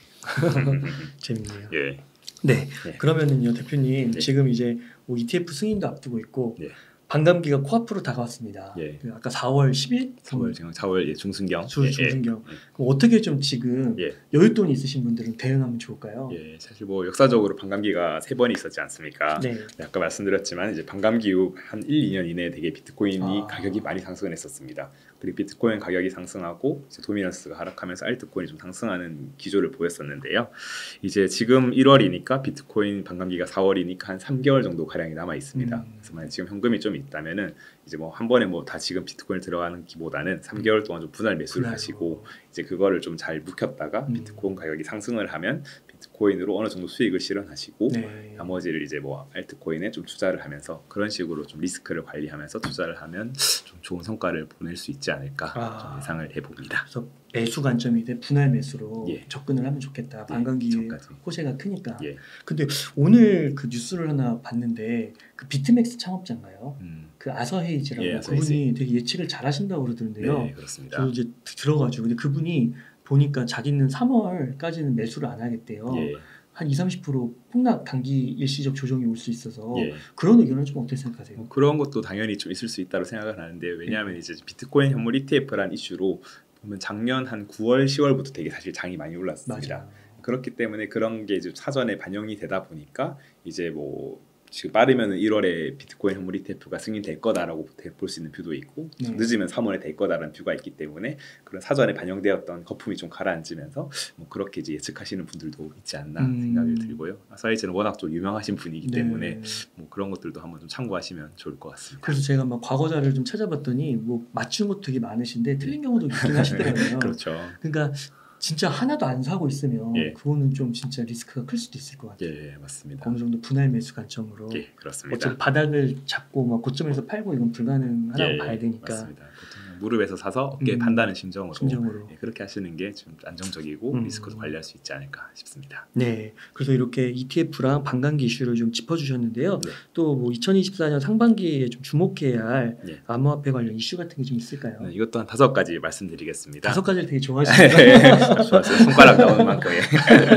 재밌네요. 예. 네. 네. 그러면은요, 대표님 네. 지금 이제 뭐 이티에프 승인도 앞두고 있고 네. 반감기가 코앞으로 다가왔습니다. 예. 그 아까 사월 십일 사월 지금 사월 예, 중순경. 주 예, 중순경. 예. 그럼 어떻게 좀 지금 예. 여윳돈이 있으신 분들은 대응하면 좋을까요? 예, 사실 뭐 역사적으로 반감기가 세 번이 있었지 않습니까? 네. 네, 아까 말씀드렸지만 이제 반감기 이후 한 일, 이 년 이내에 되게 비트코인이 아. 가격이 많이 상승을 했었습니다. 그리고 비트코인 가격이 상승하고 이제 도미넌스가 하락하면서 알트코인이 좀 상승하는 기조를 보였었는데요. 이제 지금 일월이니까 비트코인 반감기가 사월이니까 한 삼 개월 정도 가량이 남아 있습니다. 음. 그래서 만약 지금 현금이 좀 있다면은 이제 뭐 한 번에 뭐 다 지금 비트코인 들어가는 기보다는 삼 개월 동안 좀 분할 매수를 분할로. 하시고 이제 그거를 좀 잘 묵혔다가 음. 비트코인 가격이 상승을 하면 비트코인으로 어느 정도 수익을 실현하시고 네. 나머지를 이제 뭐 알트코인에 좀 투자를 하면서 그런 식으로 좀 리스크를 관리하면서 투자를 하면 좀 좋은 성과를 보낼 수 있지 않을까 아. 좀 예상을 해봅니다. 그래서 매수 관점이 돼 분할 매수로 예. 접근을 하면 좋겠다. 예, 반감기 전까지. 호재가 크니까. 예. 근데 오늘 그 뉴스를 하나 봤는데 그 비트맥스 창업자인가요? 음. 그 아서 헤이즈라고 예, 아서 그분이 헤이즈. 되게 예측을 잘하신다고 그러던데요. 네, 그렇습니다. 저 이제 들어가지고 근데 그분이 보니까 자기는 삼월까지는 매수를 안 하겠대요. 예. 한 이십, 삼십 퍼센트 폭락 단기 일시적 조정이 올 수 있어서 예. 그런 의견은 좀 어떻게 생각하세요? 뭐 그런 것도 당연히 좀 있을 수 있다고 생각을 하는데 왜냐하면 이제 비트코인 현물 이티에프라는 이슈로 보면 작년 한 구월, 시월부터 되게 사실 장이 많이 올랐습니다. 맞아요. 그렇기 때문에 그런 게 이제 사전에 반영이 되다 보니까 이제 뭐 지금 빠르면 일월에 비트코인 현물 이티에프가 승인될 거다라고 볼 수 있는 뷰도 있고 네. 늦으면 삼월에 될 거다라는 뷰가 있기 때문에 그런 사전에 반영되었던 거품이 좀 가라앉으면서 뭐 그렇게 이제 예측하시는 분들도 있지 않나 음. 생각이 들고요. 아사히즈는 워낙 좀 유명하신 분이기 네. 때문에 뭐 그런 것들도 한번 좀 참고하시면 좋을 것 같습니다. 그래서 제가 막 과거자를 좀 찾아봤더니 뭐 맞춘 것도 되게 많으신데 틀린 경우도 있긴 하시더라고요. 그렇죠. 그러니까 진짜 하나도 안 사고 있으면 예. 그거는 좀 진짜 리스크가 클 수도 있을 것 같아요. 예, 맞습니다. 어느 정도 분할 매수 관점으로 예, 그렇습니다. 어차피 바닥을 잡고 막 고점에서 팔고 이건 불가능하다고 예, 봐야 되니까 맞습니다. 보통 무릎에서 사서 어깨에 음, 판다는 심정으로, 심정으로. 예, 그렇게 하시는 게 좀 안정적이고 음. 리스크도 관리할 수 있지 않을까 싶습니다. 네, 그래서 이렇게 이티에프랑 반감기 이슈를 좀 짚어주셨는데요. 네. 또 뭐 이천이십사 년 상반기에 좀 주목해야 할 네. 암호화폐 관련 이슈 같은 게 좀 있을까요? 네, 이것도 한 다섯 가지 말씀드리겠습니다. 다섯 가지를 되게 좋아하시는데 예, 좋았어요. 손가락 나오는 만큼. 예.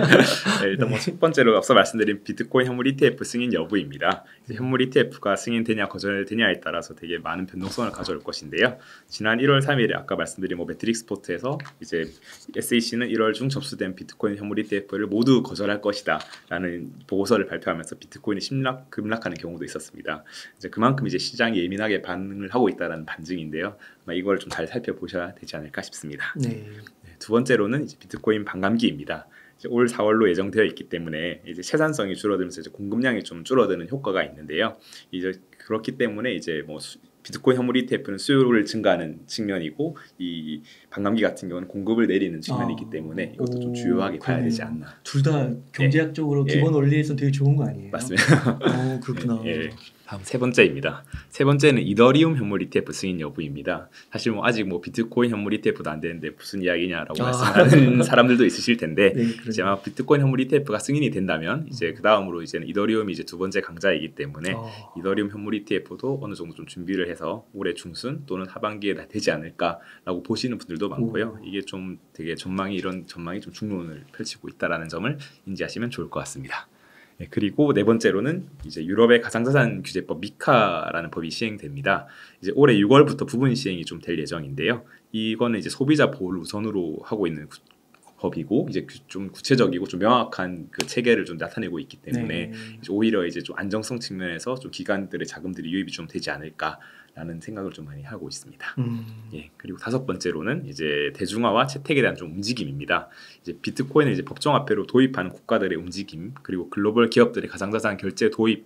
네, 일단 뭐 첫 번째로 앞서 말씀드린 비트코인 현물 이티에프 승인 여부입니다. 이제 현물 이티에프가 승인되냐 거절되냐에 따라서 되게 많은 변동성을 가져올 것인데요. 지난 일월 삼일에 아까 말씀드린 뭐 매트릭스 포트에서 이제 에스이씨는 일월 중 접수된 비트코인 현물 이티에프를 모두 거절할 것이다라는 보고서를 발표하면서 비트코인이 심락 급락하는 경우도 있었습니다. 이제 그만큼 이제 시장이 예민하게 반응을 하고 있다는 반증인데요. 아마 이걸 좀 잘 살펴보셔야 되지 않을까 싶습니다. 네. 네, 두 번째로는 이제 비트코인 반감기입니다. 이제 올 사월로 예정되어 있기 때문에 이제 생산성이 줄어들면서 이제 공급량이 좀 줄어드는 효과가 있는데요. 이제 그렇기 때문에 이제 뭐 수, 비트코인 현물 이티에프는 수요를 증가하는 측면이고 이 반감기 같은 경우는 공급을 내리는 측면이기 아, 때문에 이것도 좀 오, 주요하게 봐야 되지 그러네요. 않나. 둘 다 경제학적으로 예. 기본 원리에서 되게 좋은 거 아니에요? 맞습니다. 어, 그렇구나. 예, 예. 다음 세 번째입니다. 세 번째는 이더리움 현물 이티에프 승인 여부입니다. 사실 뭐 아직 뭐 비트코인 현물 이티에프도 안 되는데 무슨 이야기냐라고 아. 말씀하는 사람들도 있으실 텐데 네, 이제 그러네요. 아마 비트코인 현물 이티에프가 승인이 된다면 이제 그 다음으로 이제는 이더리움이 이제 두 번째 강자이기 때문에 어. 이더리움 현물 이티에프도 어느 정도 좀 준비를 해서 올해 중순 또는 하반기에 다 되지 않을까라고 보시는 분들도 많고요. 오. 이게 좀 되게 전망이 이런 전망이 좀 중론을 펼치고 있다라는 점을 인지하시면 좋을 것 같습니다. 네, 그리고 네 번째로는 이제 유럽의 가상자산 규제법 미카라는 법이 시행됩니다. 이제 올해 유월부터 부분 시행이 좀 될 예정인데요. 이거는 이제 소비자 보호를 우선으로 하고 있는 구, 법이고 이제 좀 구체적이고 좀 명확한 그 체계를 좀 나타내고 있기 때문에 네. 이제 오히려 이제 좀 안정성 측면에서 좀 기관들의 자금들이 유입이 좀 되지 않을까라는 생각을 좀 많이 하고 있습니다. 음. 예, 그리고 다섯 번째로는 이제 대중화와 채택에 대한 좀 움직임입니다. 이제 비트코인을 이제 법정화폐로 도입하는 국가들의 움직임, 그리고 글로벌 기업들의 가상자산 결제 도입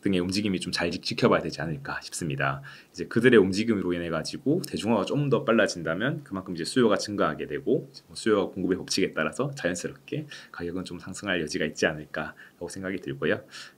등의 움직임이 좀 잘 지켜봐야 되지 않을까 싶습니다. 이제 그들의 움직임으로 인해 가지고 대중화가 좀 더 빨라진다면 그만큼 이제 수요가 증가하게 되고 수요와 공급의 법칙에 따라서 자연스럽게 가격은 좀 상승할 여지가 있지 않을까라고 생각이 들고요.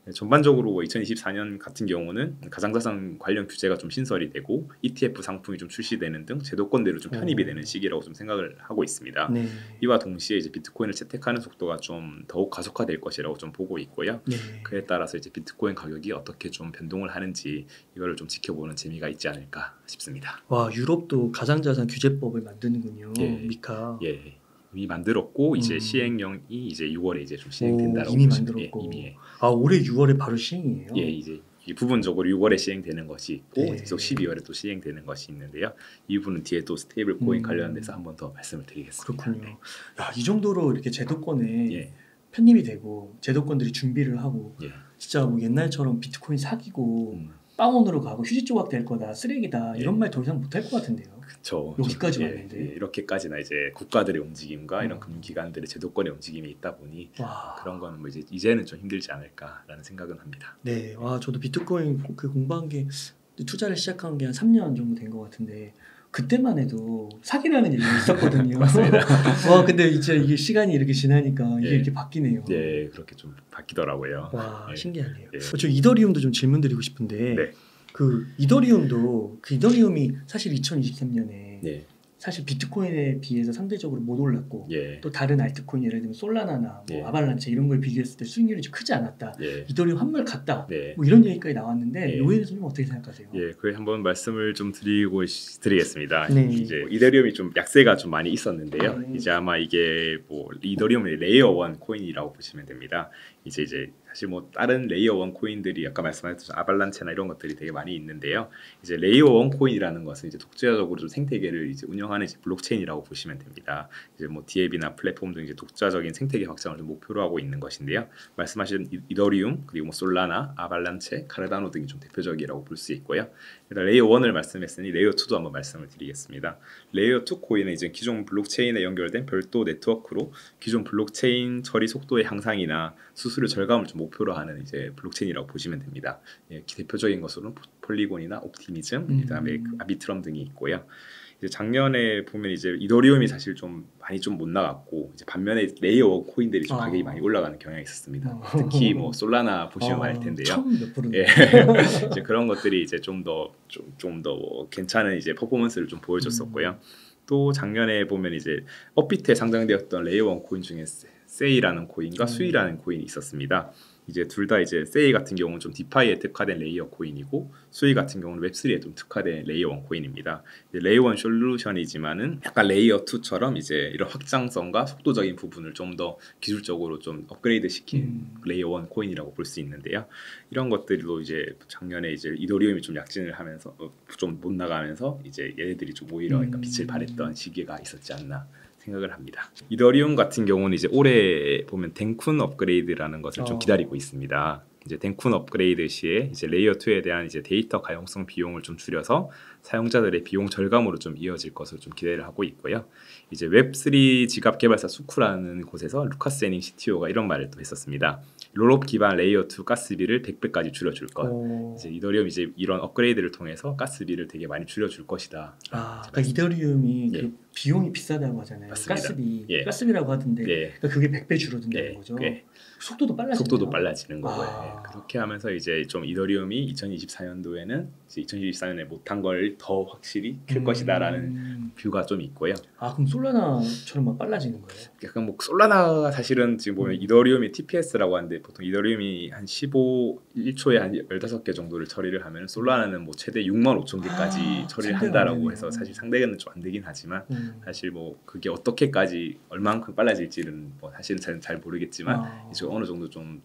전반적으로 이천이십사 년 같은 경우는 가상자산 관련 규제가 좀 신설이 되고 이티에프 상품이 좀 출시되는 등 제도권대로 좀 편입이 되는 시기라고 좀 생각을 하고 있습니다. 네. 이와 동시에 이제 비트코인을 채택하는 속도가 좀 더욱 가속화될 것이라고 좀 보고 있고요. 네. 그에 따라서 이제 비트코인 가격이 어떻게 좀 변동을 하는지 이거를 좀 지켜보는 재미가 있지 않을까 싶습니다. 와, 유럽도 가상자산 규제법을 만드는군요. 예. 미카. 예. 이미 만들었고 이제 음. 시행령이 이제 유월에 이제 좀 시행된다라고 오, 이미 보시면, 만들었고. 예, 이미 아, 올해 유월에 바로 시행이에요. 예, 이제 부분적으로 유월에 시행되는 것이 있고 네. 계속 십이월에 또 시행되는 것이 있는데요. 이 부분은 뒤에 또 스테이블 코인 음. 관련돼서 한 번 더 말씀을 드리겠습니다. 그렇군요. 야, 이 정도로 이렇게 제도권에 예. 편입이 되고 제도권들이 준비를 하고 예. 진짜 뭐 옛날처럼 비트코인 사기고 음. 빵원으로 가고 휴지 조각 될 거다, 쓰레기다 이런 예. 말 더 이상 못 할 것 같은데요. 그렇죠. 여기까지 예, 왔는데. 예, 이렇게까지나 이제 국가들의 움직임과 이런 음. 금융기관들의 제도권의 움직임이 있다 보니 와. 그런 거는 뭐 이제 이제는 좀 힘들지 않을까라는 생각은 합니다. 네, 와 저도 비트코인 그 공부한 게 투자를 시작한 게 한 삼 년 정도 된 것 같은데 그때만 해도 사기라는 얘기가 있었거든요. 맞습니다. 와 근데 이제 이게 시간이 이렇게 지나니까 이게 예. 이렇게 바뀌네요. 예, 그렇게 좀 바뀌더라고요. 와 예. 신기하네요. 예. 어, 저 이더리움도 좀 질문드리고 싶은데 네. 그 이더리움도 그 이더리움이 사실 이천이십삼 년에 예. 사실 비트코인에 비해서 상대적으로 못 올랐고 예. 또 다른 알트코인 예를 들면 솔라나나 뭐 예. 아발란체 이런 걸 비교했을 때 수익률이 좀 크지 않았다. 예. 이더리움 한물 갔다. 네. 뭐 이런 얘기까지 나왔는데 예. 요에 대해서 좀 어떻게 생각하세요? 예, 그에 한번 말씀을 좀 드리고 시- 드리겠습니다. 네. 이제 이더리움이 좀 약세가 좀 많이 있었는데요. 네. 이제 아마 이게 뭐 이더리움의 레이어 원 코인이라고 보시면 됩니다. 이제 이제 사실 뭐 다른 레이어 원 코인들이 아까 말씀하셨듯이 아발란체나 이런 것들이 되게 많이 있는데요. 이제 레이어 원 코인이라는 것은 이제 독자적으로 좀 생태계를 이제 운영하는 이제 블록체인이라고 보시면 됩니다. 이제 뭐 디앱이나 플랫폼 등 이제 독자적인 생태계 확장을 좀 목표로 하고 있는 것인데요. 말씀하신 이- 이더리움 그리고 뭐 솔라나, 아발란체, 카르다노 등이 좀 대표적이라고 볼 수 있고요. 일단 레이어 원을 말씀했으니 레이어 투도 한번 말씀을 드리겠습니다. 레이어 투 코인은 이제 기존 블록체인에 연결된 별도 네트워크로 기존 블록체인 처리 속도의 향상이나 수수료 절감을 좀 목표로 하는 이제 블록체인이라고 보시면 됩니다. 예, 대표적인 것으로는 폴리곤이나 옵티미즘, 음. 그다음에 그 아비트럼 등이 있고요. 이제 작년에 보면 이제 이더리움이 사실 좀 많이 좀 못 나갔고 이제 반면에 레이어 원 코인들이 좀 아. 가격이 많이 올라가는 경향이 있었습니다. 어. 특히 뭐 솔라나 보시면 아, 알 텐데요. 처음 몇 프로? 예, 이제 그런 것들이 이제 좀 더 좀 좀 더 괜찮은 이제 퍼포먼스를 좀 보여줬었고요. 음. 또 작년에 보면 이제 업비트에 상장되었던 레이어 원 코인 중에 세- 세이라는 코인과 음. 수이라는 코인이 있었습니다. 이제 둘 다 이제 세이 같은 경우는 좀 디파이에 특화된 레이어 코인이고 수이 같은 경우는 웹쓰리에 좀 특화된 레이어 원 코인입니다. 이제 레이어 원 솔루션이지만은 약간 레이어 투처럼 이제 이런 확장성과 속도적인 부분을 좀 더 기술적으로 좀 업그레이드 시킨 음. 레이어 원 코인이라고 볼 수 있는데요. 이런 것들도 이제 작년에 이제 이더리움이 좀 약진을 하면서 어, 좀 못 나가면서 이제 얘네들이 좀 오히려 약간 빛을 음. 발했던 시기가 있었지 않나 생각을 합니다. 이더리움 같은 경우는 이제 올해 보면 덴쿤 업그레이드라는 것을 좀 어. 기다리고 있습니다. 이제 덴쿤 업그레이드 시에 이제 레이어 투에 대한 이제 데이터 가용성 비용을 좀 줄여서 사용자들의 비용 절감으로 좀 이어질 것을 좀 기대를 하고 있고요. 이제 웹쓰리 지갑 개발사 수쿠라는 곳에서 루카스 애닝 씨티오가 이런 말을 또 했었습니다. 롤업 기반 레이어 투 가스비를 백 배까지 줄여줄 것. 어. 이제 이더리움 이제 이런 업그레이드를 통해서 가스비를 되게 많이 줄여줄 것이다. 아, 그러니까 이더리움이 예. 그 비용이 비싸다고 하잖아요. 맞습니다. 가스비, 예. 가스비라고 하던데 예. 그러니까 그게 백 배 줄어든다는 예. 거죠. 예. 속도도 빨라지네요. 속도도 빨라지는 거고요. 아. 예. 그렇게 하면서 이제 좀 이더리움이 이천이십사 년도에는 이제 이천이십사 년에 못한 걸 더 확실히 클 음. 것이다라는 뷰가 좀 있고요. 아 그럼 솔라나처럼 막 빨라지는 거예요? 약간 뭐 솔라나가 사실은 지금 보면 음. 이더리움이 티피에스라고 하는데 보통 이더리움이 한 십오, 일 초에 한 열다섯 개 정도를 처리를 하면 솔라나는 뭐 최대 육만 오천 개까지 아, 처리를 상대가 안 한다라고 되네요. 해서 사실 상대는 좀 안 되긴 하지만 음. 사실 뭐 그게 어떻게까지 얼만큼 빨라질지는 뭐 사실은 잘, 잘 모르겠지만 아. 이제 어느 정도 좀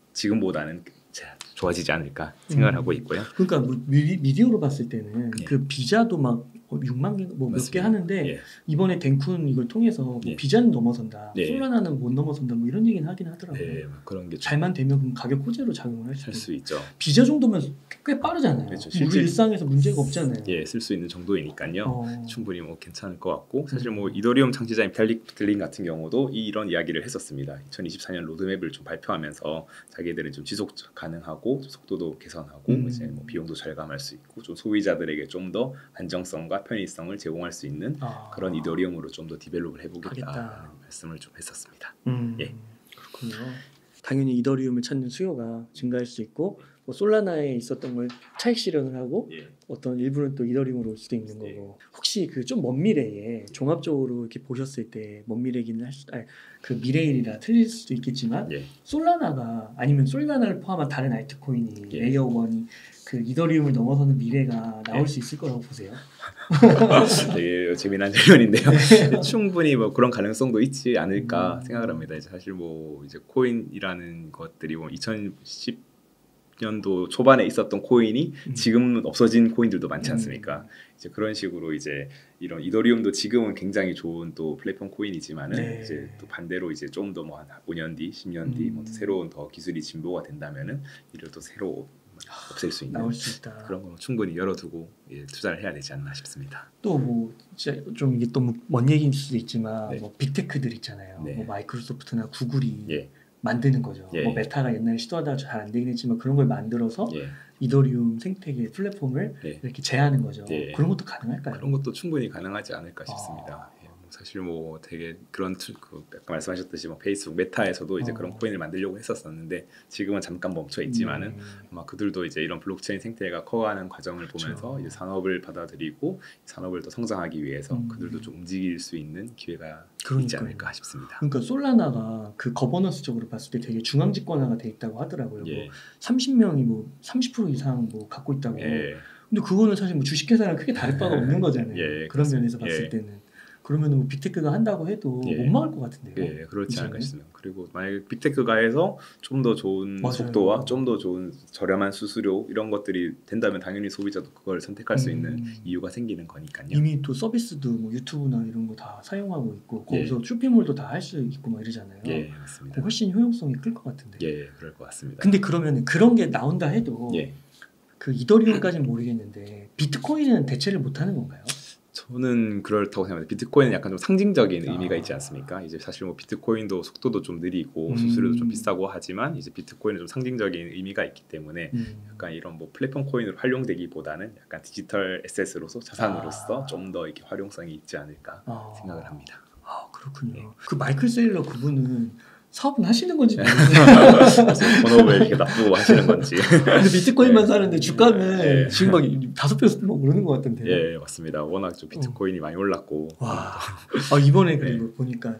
지금보다는 좋아지지 않을까 생각을 음. 하고 있고요. 그러니까 뭐 미, 미디어로 봤을 때는 예. 그 비자도 막 어, 육만 개 뭐 몇 개 맞습니다. 하는데 예. 이번에 덴쿤 이걸 통해서 뭐 예. 비자는 넘어선다, 예. 솔라나는 못 넘어선다 뭐 이런 얘기는 하긴 하더라고요. 예, 뭐 그런 게 잘만 되면 그럼 가격 호재로 작용을 할 수 할 수 있죠. 비자 정도면 꽤 빠르잖아요. 그렇죠. 우리 실제- 일상에서 문제가 없잖아요. 예, 쓸 수 있는 정도이니까요. 어. 충분히 뭐 괜찮을 것 같고 사실 뭐 이더리움 창시자인 펠릭 들린 같은 경우도 이, 이런 이야기를 했었습니다. 이천이십사 년 로드맵을 좀 발표하면서 자기들은 좀 지속 가능하고 속도도 개선하고 음. 이제 뭐 비용도 절감할 수 있고 좀 소비자들에게 좀 더 안정성과 편의성을 제공할 수 있는 아. 그런 이더리움으로 좀 더 디벨롭을 해보겠다라는 하겠다. 말씀을 좀 했었습니다. 음, 예. 그렇군요. 당연히 이더리움을 찾는 수요가 증가할 수 있고 뭐 솔라나에 있었던 걸 차익 실현을 하고 예. 어떤 일부는 또 이더리움으로 올 수도 있는 네. 거고 혹시 그 좀 먼 미래에 종합적으로 이렇게 보셨을 때 먼 미래기는 할 수, 아니, 그 미래일이라 틀릴 수도 있겠지만 예. 솔라나가 아니면 솔라나를 포함한 다른 알트코인이 예. 레이어 원이 그 이더리움을 넘어서는 미래가 나올 예. 수 있을 거라고 보세요? 되게 재미난 질문인데요. 충분히 뭐 그런 가능성도 있지 않을까 음. 생각을 합니다. 이제 사실 뭐 이제 코인이라는 것들이 뭐 이천십 년도 초반에 있었던 코인이 음. 지금은 없어진 코인들도 많지 않습니까? 음. 이제 그런 식으로 이제 이런 이더리움도 지금은 굉장히 좋은 또 플랫폼 코인이지만은 네. 이제 또 반대로 이제 좀 더 뭐 한 오 년 뒤, 십 년 뒤, 음. 뭐 새로운 더 기술이 진보가 된다면은 이를 또 새로 없앨 수 있는 나올 수 있다. 그런 거 충분히 열어두고 예, 투자를 해야 되지 않나 싶습니다. 또 뭐 진짜 좀 이게 또 먼 얘기일 수도 있지만 네. 뭐 빅테크들 있잖아요. 네. 뭐 마이크로소프트나 구글이 예, 만드는 거죠. 예. 뭐 메타가 옛날에 시도하다가 잘 안 되긴 했지만 그런 걸 만들어서 예, 이더리움 생태계 플랫폼을 예. 이렇게 제하는 거죠. 예. 그런 것도 가능할까요? 그런 것도 충분히 가능하지 않을까 싶습니다. 아. 예, 뭐 사실 뭐 되게 그런 투, 그 아까 말씀하셨듯이 뭐 페이스북 메타에서도 이제 어. 그런 코인을 만들려고 했었었는데 지금은 잠깐 멈춰 있지만은 음. 아마 그들도 이제 이런 블록체인 생태계가 커가는 과정을 그쵸. 보면서 이제 산업을 받아들이고 산업을 더 성장하기 위해서 음. 그들도 좀 움직일 수 있는 기회가 있지 그러니까요. 않을까 싶습니다. 그러니까 솔라나가 그 거버넌스적으로 봤을 때 되게 중앙 집권화가 돼 있다고 하더라고요. 예, 뭐 삼십 명이 뭐 삼십 퍼센트 이상 뭐 갖고 있다고. 예, 근데 그거는 사실 뭐 주식회사랑 크게 다를 바가 없는 거잖아요. 예, 그런 그렇습니다. 면에서 봤을 예. 때는. 그러면은 뭐 빅테크가 한다고 해도 예. 못 막을 것 같은데요. 예, 그렇지 않을까 이제는? 싶습니다. 그리고 만약 빅테크가 해서 좀 더 좋은 맞아요. 속도와 좀 더 좋은 저렴한 수수료 이런 것들이 된다면 당연히 소비자도 그걸 선택할 수 있는 음. 이유가 생기는 거니까요. 이미 또 서비스도 뭐 유튜브나 이런 거 다 사용하고 있고 예. 거기서 쇼핑몰도 다 할 수 있고 막 이러잖아요. 예, 맞습니다. 훨씬 효용성이 클 것 같은데. 예, 그럴 것 같습니다. 근데 그러면 그런 게 나온다 해도 예, 그 이더리움까지는 모르겠는데 비트코인은 대체를 못하는 건가요? 저는 그렇다고 생각합니다. 비트코인은 약간 좀 상징적인 아. 의미가 있지 않습니까? 이제 사실 뭐 비트코인도 속도도 좀 느리고 음. 수수료도 좀 비싸고 하지만 이제 비트코인은 좀 상징적인 의미가 있기 때문에 음. 약간 이런 뭐 플랫폼 코인으로 활용되기보다는 약간 디지털 에셋으로서 자산으로서 아. 좀 더 이렇게 활용성이 있지 않을까 아. 생각을 합니다. 아 그렇군요. 네. 그 마이클 세일러 그분은 사업은 하시는 건지 모르겠어요. 본업을 이렇게 납두고 하시는 건지. 근데 비트코인만 예. 사는데 주가는 예. 지금 막 다섯 배 막 오르는 것 같던데. 예, 맞습니다. 워낙 좀 비트코인이 많이 올랐고. 와. 아 이번에 그리고 보니까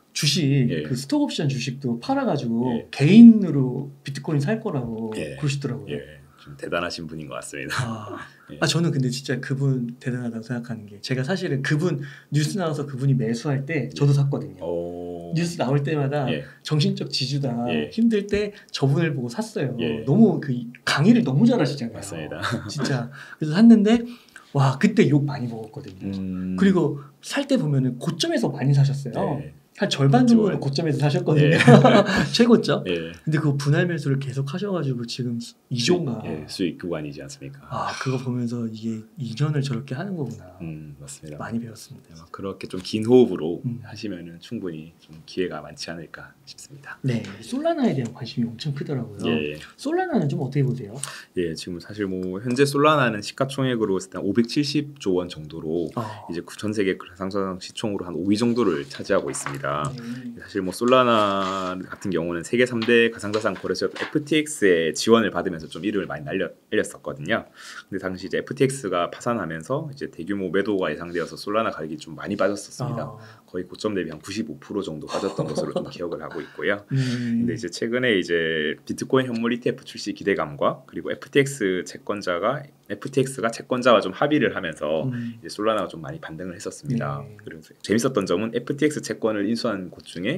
주식 예. 그 스톡옵션 주식도 팔아가지고 예. 개인으로 비트코인 살 거라고 예. 그러시더라고요. 예, 좀 대단하신 분인 것 같습니다. 아, 예. 아 저는 근데 진짜 그분 대단하다고 생각하는 게 제가 사실은 그분 뉴스 나와서 그분이 매수할 때 저도 샀거든요. 오. 뉴스 나올 때마다 예. 정신적 지주다 예. 힘들 때 저분을 보고 샀어요. 예. 너무 그 강의를 너무 잘하시잖아요. 맞습니다. 진짜 그래서 샀는데 와 그때 욕 많이 먹었거든요. 음. 그리고 살 때 보면은 고점에서 많이 사셨어요. 예. 한 절반 정도는 그렇죠. 고점에서 사셨거든요. 예. 최고점. 예. 근데 그거 분할 매수를 계속 하셔가지고 지금 이조가 수익, 예, 수익 구간이지 않습니까? 아 그거 보면서 이게 이전을 저렇게 하는 거구나. 음, 맞습니다. 많이 배웠습니다. 아마 그렇게 좀 긴 호흡으로 음. 하시면은 충분히 좀 기회가 많지 않을까 싶습니다. 네, 솔라나에 대한 관심이 엄청 크더라고요. 예, 솔라나는 좀 어떻게 보세요? 예, 지금 사실 뭐 현재 솔라나는 시가총액으로 일단 오백칠십조 원 정도로 아, 이제 전 세계 가상자산 시총으로 한 오 위 정도를 차지하고 있습니다. 네. 사실 뭐 솔라나 같은 경우는 세계 삼 대 가상자산 거래소 에프티엑스의 지원을 받으면서 좀 이름을 많이 날려, 날렸었거든요. 근데 당시 이제 에프티엑스가 파산하면서 이제 대규모 매도가 예상되어서 솔라나 가격이 좀 많이 빠졌었습니다. 아, 거의 고점 대비 한 구십오 퍼센트 정도 빠졌던 것으로 좀 기억을 하고 있고요. 음. 근데 이제 최근에 이제 비트코인 현물 이티에프 출시 기대감과 그리고 에프티엑스 채권자가 에프티엑스가 채권자와 좀 합의를 하면서 음. 이제 솔라나가 좀 많이 반등을 했었습니다. 네. 그래서 재밌었던 점은 에프티엑스 채권을 인수한 곳 중에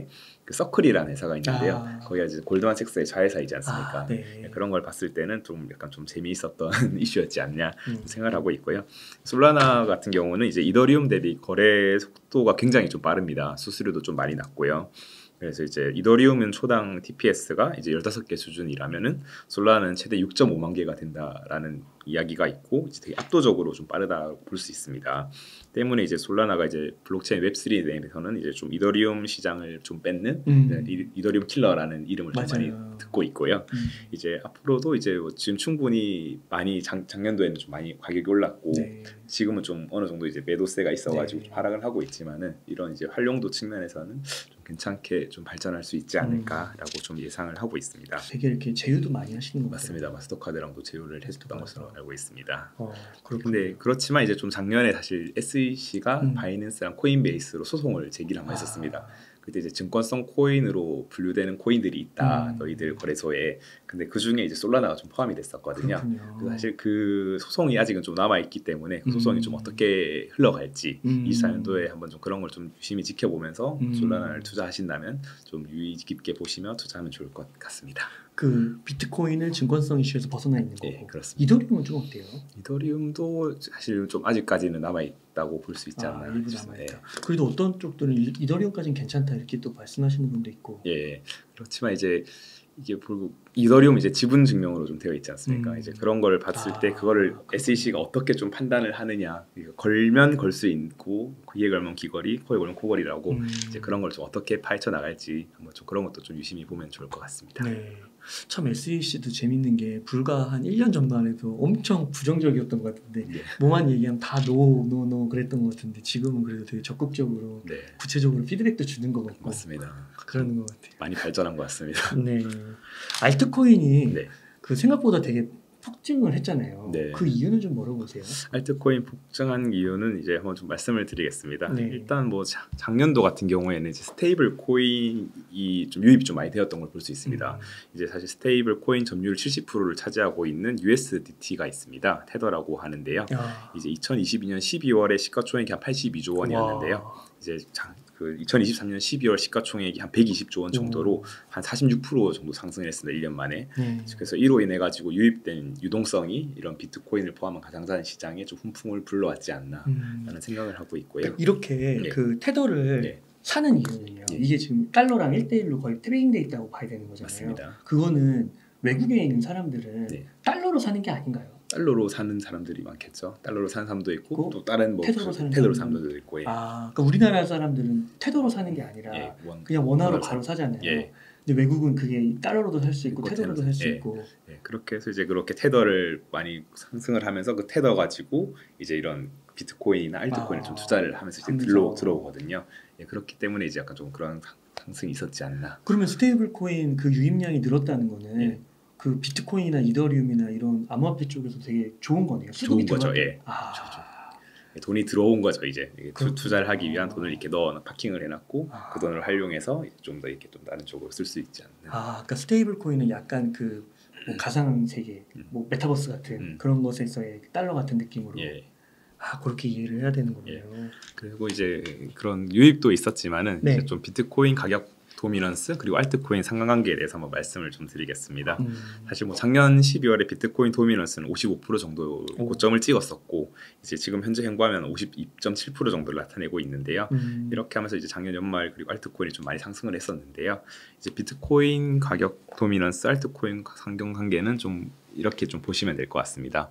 그 서클이라는 회사가 있는데요. 아. 거기가 이제 골드만삭스의 자회사이지 않습니까? 아, 네. 그런 걸 봤을 때는 좀 약간 좀 재미있었던 이슈였지 않냐 음. 생각을 하고 있고요. 솔라나 같은 경우는 이제 이더리움 대비 거래 속도가 굉장히 좀 빠릅니다. 수수료도 좀 많이 낮고요. 그래서 이제 이더리움은 초당 티피에스가 이제 열다섯 개 수준이라면은 솔라나는 최대 육 점 오만 개가 된다라는 이야기가 있고 이제 되게 압도적으로 좀 빠르다고 볼 수 있습니다. 때문에 이제 솔라나가 이제 블록체인 웹쓰리 내에서는 이제 좀 이더리움 시장을 좀 뺏는 음. 이, 이더리움 킬러라는 이름을 좀 많이 맞아요. 듣고 있고요. 음. 이제 앞으로도 이제 뭐 지금 충분히 많이 작, 작년도에는 좀 많이 가격이 올랐고 네. 지금은 좀 어느 정도 이제 매도세가 있어가지고 네. 좀 하락을 하고 있지만은 이런 이제 활용도 측면에서는 좀 괜찮게 좀 발전할 수 있지 않을까라고 음. 좀 예상을 하고 있습니다. 되게 이렇게 제휴도 많이 하시는 것 같아요. 맞습니다. 마스터카드랑도 제휴를 했던 것으로 알고 있습니다. 어, 그렇군요. 근데 그렇지만 이제 좀 작년에 사실 에스이씨가 음. 바이낸스랑 코인베이스로 소송을 제기를 한번 아. 했었습니다. 그때 이제 증권성 코인으로 분류되는 코인들이 있다. 음. 너희들 거래소에. 근데 그 중에 이제 솔라나가 좀 포함이 됐었거든요. 그렇군요. 그래서 사실 그 소송이 아직은 좀 남아 있기 때문에 그 소송이 음. 좀 어떻게 흘러갈지 음. 이십사 년도에 한번 좀 그런 걸 좀 유심히 지켜보면서 음. 솔라나를 투자하신다면 좀 유의 깊게 보시며 투자하면 좋을 것 같습니다. 그 비트코인은 증권성 이슈에서 벗어나 있는 거고 네, 그렇습니다. 이더리움은 좀 어때요? 이더리움도 사실 좀 아직까지는 남아 있다고 볼 수 있지 아, 않나 일부 싶습니다. 남아있다. 그래도 어떤 쪽들은 이- 이더리움까지는 괜찮다 이렇게 또 말씀하시는 분도 있고. 예, 예. 그렇지만 이제 이게 불 이더리움 이제 지분 증명으로 좀 되어 있지 않습니까? 음. 이제 그런 걸 봤을 아, 때 그거를 그렇구나. 에스이씨가 어떻게 좀 판단을 하느냐. 이거 걸면 걸 수 있고 귀에 걸면 귀걸이, 코에 걸면 코걸이라고 음. 이제 그런 걸 좀 어떻게 파헤쳐 나갈지 한번 좀 그런 것도 좀 유심히 보면 좋을 것 같습니다. 네. 참 에스이씨도 재밌는 게 불과 한 일 년 전만 해도 엄청 부정적이었던 것 같은데 네. 뭐만 얘기하면 다 노, 노, 노 그랬던 것 같은데 지금은 그래도 되게 적극적으로 네, 구체적으로 피드백도 주는 것 같고 맞습니다. 그러는 것 같아요. 많이 발전한 것 같습니다. 네. 알트코인이 네. 그 생각보다 되게 폭증을 했잖아요. 네. 그 이유는 좀 뭐라고 보세요? 알트코인 폭증한 이유는 이제 한번 좀 말씀을 드리겠습니다. 네. 일단 뭐 자, 작년도 같은 경우에는 이제 스테이블 코인이 좀 유입이 좀 많이 되었던 걸 볼 수 있습니다. 음. 이제 사실 스테이블 코인 점유율 칠십 퍼센트를 차지하고 있는 유에스디티가 있습니다. 테더라고 하는데요. 야. 이제 이천이십이 년 십이월에 시가총액이 한 팔십이조 원이었는데요. 와. 이제 장, 그 이천이십삼 년 십이월 시가총액이 한 백이십조 원 정도로 오. 한 사십육 퍼센트 정도 상승했습니다. 일 년 만에. 네. 그래서 이로 인해 가지고 유입된 유동성이 이런 비트코인을 포함한 가상자산 시장에 좀 훈풍을 불러왔지 않나라는 음. 생각을 하고 있고요. 그러니까 이렇게 네. 그 테더를 네. 사는 이유는요. 네. 이게 지금 달러랑 일 대일로 거의 트레이딩돼 있다고 봐야 되는 거잖아요. 맞습니다. 그거는 외국에 있는 사람들은 네. 달러로 사는 게 아닌가요? 달러로 사는 사람들이 많겠죠. 달러로 사는 사람도 있고 있고, 또 다른 뭐 테더로 그 사는 테더로 사람도 사는 사람도 있고 예. 아, 그러니까 우리나라 사람들은 테더로 사는 게 아니라 예, 원, 그냥 원화로 원화로 바로 사- 사잖아요. 예. 근데 외국은 그게 달러로도 살 수 있고 있고, 테더로도 테더- 살 수 예. 있고. 예, 그렇게 해서 이제 그렇게 테더를 많이 상승을 하면서 그 테더 가지고 이제 이런 비트코인이나 알트코인을 아, 좀 투자를 하면서 이제 하면서. 들러 들어오거든요. 예, 그렇기 때문에 이제 약간 좀 그런 상- 상승이 있었지 않나. 그러면 스테이블 코인 그 유입량이 늘었다는 거는 예. 그 비트코인이나 이더리움이나 이런 암호화폐 쪽에서 되게 좋은 거네요. 수급이 좋은 거죠, 들어왔다. 예. 아, 예, 돈이 들어온 거죠 이제 이게 투, 그렇구나. 투자를 하기 위한 돈을 이렇게 넣어 파킹을 해놨고 아. 그 돈을 활용해서 좀 더 이렇게 좀 다른 쪽으로 쓸 수 있지 않나. 아, 그러니까 스테이블 코인은 약간 그 뭐 가상 세계, 음. 뭐 메타버스 같은 음. 그런 것에서의 달러 같은 느낌으로. 예. 아, 그렇게 이해를 해야 되는 거네요. 그리고 이제 그런 유입도 있었지만은 네. 이제 좀 비트코인 가격 도미넌스 그리고 알트코인 상관관계에 대해서 한번 말씀을 좀 드리겠습니다. 음. 사실 뭐 작년 십이월에 비트코인 도미넌스는 오십오 퍼센트 정도 오. 고점을 찍었었고 이제 지금 현재 행보하면 오십이 점 칠 퍼센트 정도를 나타내고 있는데요. 음. 이렇게 하면서 이제 작년 연말 그리고 알트코인이 좀 많이 상승을 했었는데요. 이제 비트코인 가격 도미넌스, 알트코인 상관관계는 좀 이렇게 좀 보시면 될 것 같습니다.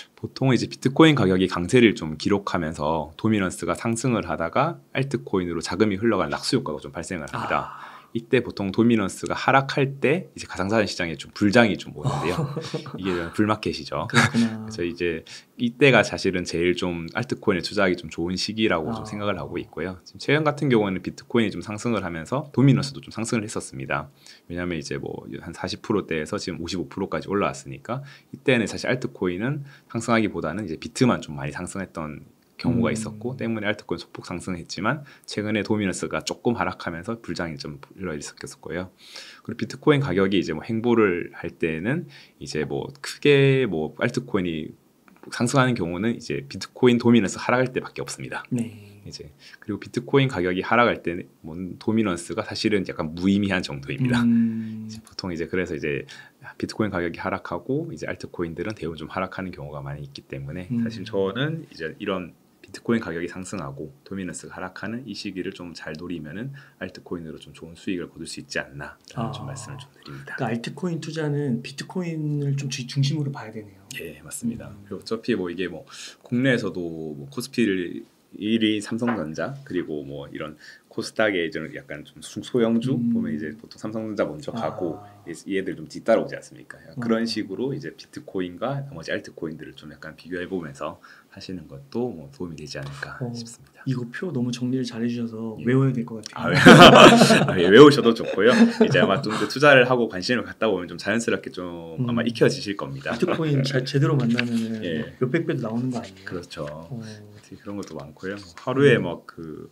보통 이제 비트코인 가격이 강세를 좀 기록하면서 도미넌스가 상승을 하다가 알트코인으로 자금이 흘러가는 낙수 효과가 좀 발생을 합니다. 아. 이때 보통 도미넌스가 하락할 때 이제 가상자산 시장에 좀 불장이 좀 오는데요. 이게 불마켓이죠. 그렇구나. 그래서 이제 이때가 사실은 제일 좀 알트코인에 투자하기 좀 좋은 시기라고 아. 좀 생각을 하고 있고요. 지금 최근 같은 경우에는 비트코인이 좀 상승을 하면서 도미넌스도 좀 상승을 했었습니다. 왜냐하면 이제 뭐 한 사십 퍼센트대에서 지금 오십오 퍼센트까지 올라왔으니까 이때는 사실 알트코인은 상승하기보다는 이제 비트만 좀 많이 상승했던 경우가 음. 있었고 때문에 알트코인 소폭 상승했지만 최근에 도미넌스가 조금 하락하면서 불장이 좀 일어 있었겠고요. 그리고 비트코인 가격이 이제 뭐 행보를 할 때는 이제 뭐 크게 뭐 알트코인이 상승하는 경우는 이제 비트코인 도미넌스 하락할 때밖에 없습니다. 네. 이제 그리고 비트코인 가격이 하락할 때는 뭐 도미넌스가 사실은 약간 무의미한 정도입니다. 음. 이제 보통 이제 그래서 이제 비트코인 가격이 하락하고 이제 알트코인들은 대부분 좀 하락하는 경우가 많이 있기 때문에 음. 사실 저는 이제 이런 비트코인 가격이 상승하고 도미넌스가 하락하는 이 시기를 좀 잘 노리면은 알트코인으로 좀 좋은 수익을 거둘 수 있지 않나라는 아. 좀 말씀을 좀 드립니다. 그러니까 알트코인 투자는 비트코인을 좀 주- 중심으로 봐야 되네요. 예, 맞습니다. 음. 그리고 어차피 뭐 이게 뭐 국내에서도 뭐 코스피를 일 위 삼성전자 그리고 뭐 이런 코스닥에 이제 약간 좀 소형주 음. 보면 이제 보통 삼성전자 먼저 가고 아. 얘들 좀 뒤따라오지 않습니까? 음. 그런 식으로 이제 비트코인과 나머지 알트코인들을 좀 약간 비교해 보면서 하시는 것도 뭐 도움이 되지 않을까 어. 싶습니다. 이거 표 너무 정리를 잘해주셔서 예. 외워야 될 것 아, 같아요. 왜- 아, 예, 외우셔도 좋고요. 이제 아마 좀 더 투자를 하고 관심을 갖다 보면 좀 자연스럽게 좀 음. 아마 익혀지실 겁니다. 비트코인 자, 제대로 만나면 예. 몇백 배도 나오는 거 아니에요? 그렇죠. 어. 그런 것도 많고요. 하루에 음. 막 그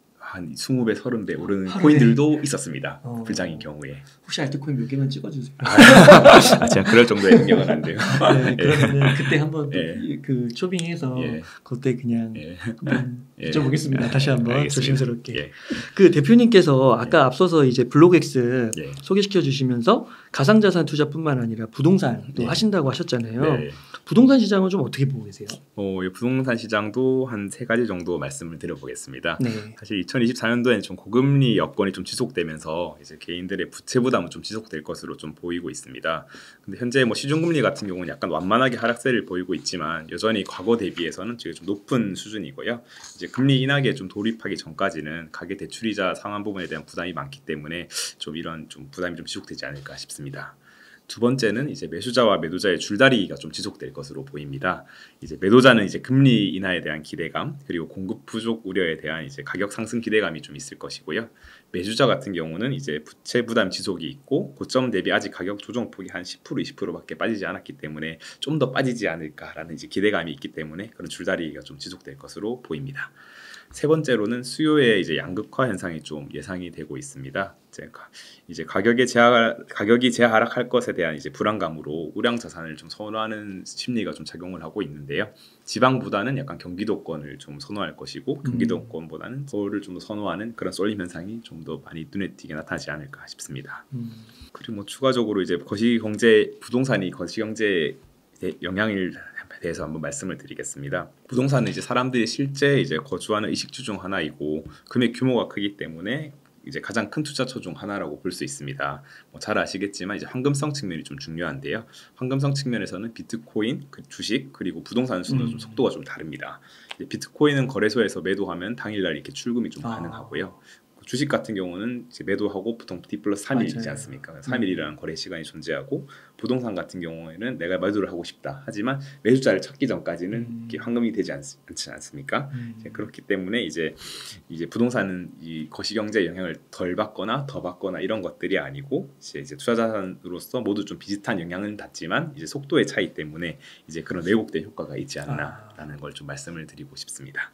한 이십 배, 삼십 배 오르는 하루에? 코인들도 있었습니다. 어. 불장인 경우에. 혹시 알트코인 몇 개만 찍어주세요. 아, 제가 그럴 정도의 능력은 안 돼요. 네, 그러면 그때 한번 또 예. 이- 그 초빙해서 예. 그때 그냥 예. 한번 예. 여쭤보겠습니다. 다시 한번 알겠습니다. 조심스럽게. 예. 그 대표님께서 아까 앞서서 이제 블록엑스 예. 소개시켜 주시면서 가상자산 투자뿐만 아니라 부동산도 예. 하신다고 하셨잖아요. 네. 부동산 시장은 좀 어떻게 보고 계세요? 어, 이 부동산 시장도 한 세 가지 정도 말씀을 드려보겠습니다. 네. 사실 이천이십사 년도에는 좀 고금리 여건이 좀 지속되면서 이제 개인들의 부채 부담은 좀 지속될 것으로 좀 보이고 있습니다. 근데 현재 뭐 시중금리 같은 경우는 약간 완만하게 하락세를 보이고 있지만 여전히 과거 대비해서는 지금 좀 높은 수준이고요. 이제 금리 인하기에 좀 돌입하기 전까지는 가계 대출이자 상환 부분에 대한 부담이 많기 때문에 좀 이런 좀 부담이 좀 지속되지 않을까 싶습니다. 두 번째는 이제 매수자와 매도자의 줄다리기가 좀 지속될 것으로 보입니다. 이제 매도자는 이제 금리 인하에 대한 기대감 그리고 공급 부족 우려에 대한 이제 가격 상승 기대감이 좀 있을 것이고요. 매수자 같은 경우는 이제 부채 부담 지속이 있고 고점 대비 아직 가격 조정 폭이 한 십 퍼센트 이십 퍼센트밖에 빠지지 않았기 때문에 좀 더 빠지지 않을까라는 이제 기대감이 있기 때문에 그런 줄다리기가 좀 지속될 것으로 보입니다. 세 번째로는 수요의 이제 양극화 현상이 좀 예상이 되고 있습니다. 이제, 가, 이제 가격의 재하, 가격이 재하락할 것에 대한 이제 불안감으로 우량 자산을 좀 선호하는 심리가 좀 작용을 하고 있는데요. 지방보다는 약간 경기도권을 좀 선호할 것이고 경기도권보다는 서울을 좀 더 선호하는 그런 쏠림 현상이 좀 더 많이 눈에 띄게 나타나지 않을까 싶습니다. 음. 그리고 뭐 추가적으로 이제 거시경제 부동산이 거시경제에 영향을 대해서 한번 말씀을 드리겠습니다. 부동산은 이제 사람들이 실제 이제 거주하는 의식주 중 하나이고 금액 규모가 크기 때문에 이제 가장 큰 투자처 중 하나라고 볼 수 있습니다. 뭐 잘 아시겠지만 이제 황금성 측면이 좀 중요한데요. 황금성 측면에서는 비트코인, 그 주식 그리고 부동산 순으로 좀 음. 속도가 좀 다릅니다. 이제 비트코인은 거래소에서 매도하면 당일날 이렇게 출금이 좀 아. 가능하고요. 주식 같은 경우는 이제 매도하고 보통 T 플러스 삼 일이지 맞아요. 않습니까? 삼 일이라는 거래 시간이 존재하고 부동산 같은 경우에는 내가 매도를 하고 싶다. 하지만 매수자를 찾기 전까지는 음. 이게 황금이 되지 않, 않지 않습니까? 음. 이제 그렇기 때문에 이제 이제 부동산은 이 거시경제 영향을 덜 받거나 더 받거나 이런 것들이 아니고 이제, 이제 투자자산으로서 모두 좀 비슷한 영향은 받지만 이제 속도의 차이 때문에 이제 그런 왜곡된 효과가 있지 않나라는 걸 좀 말씀을 드리고 싶습니다.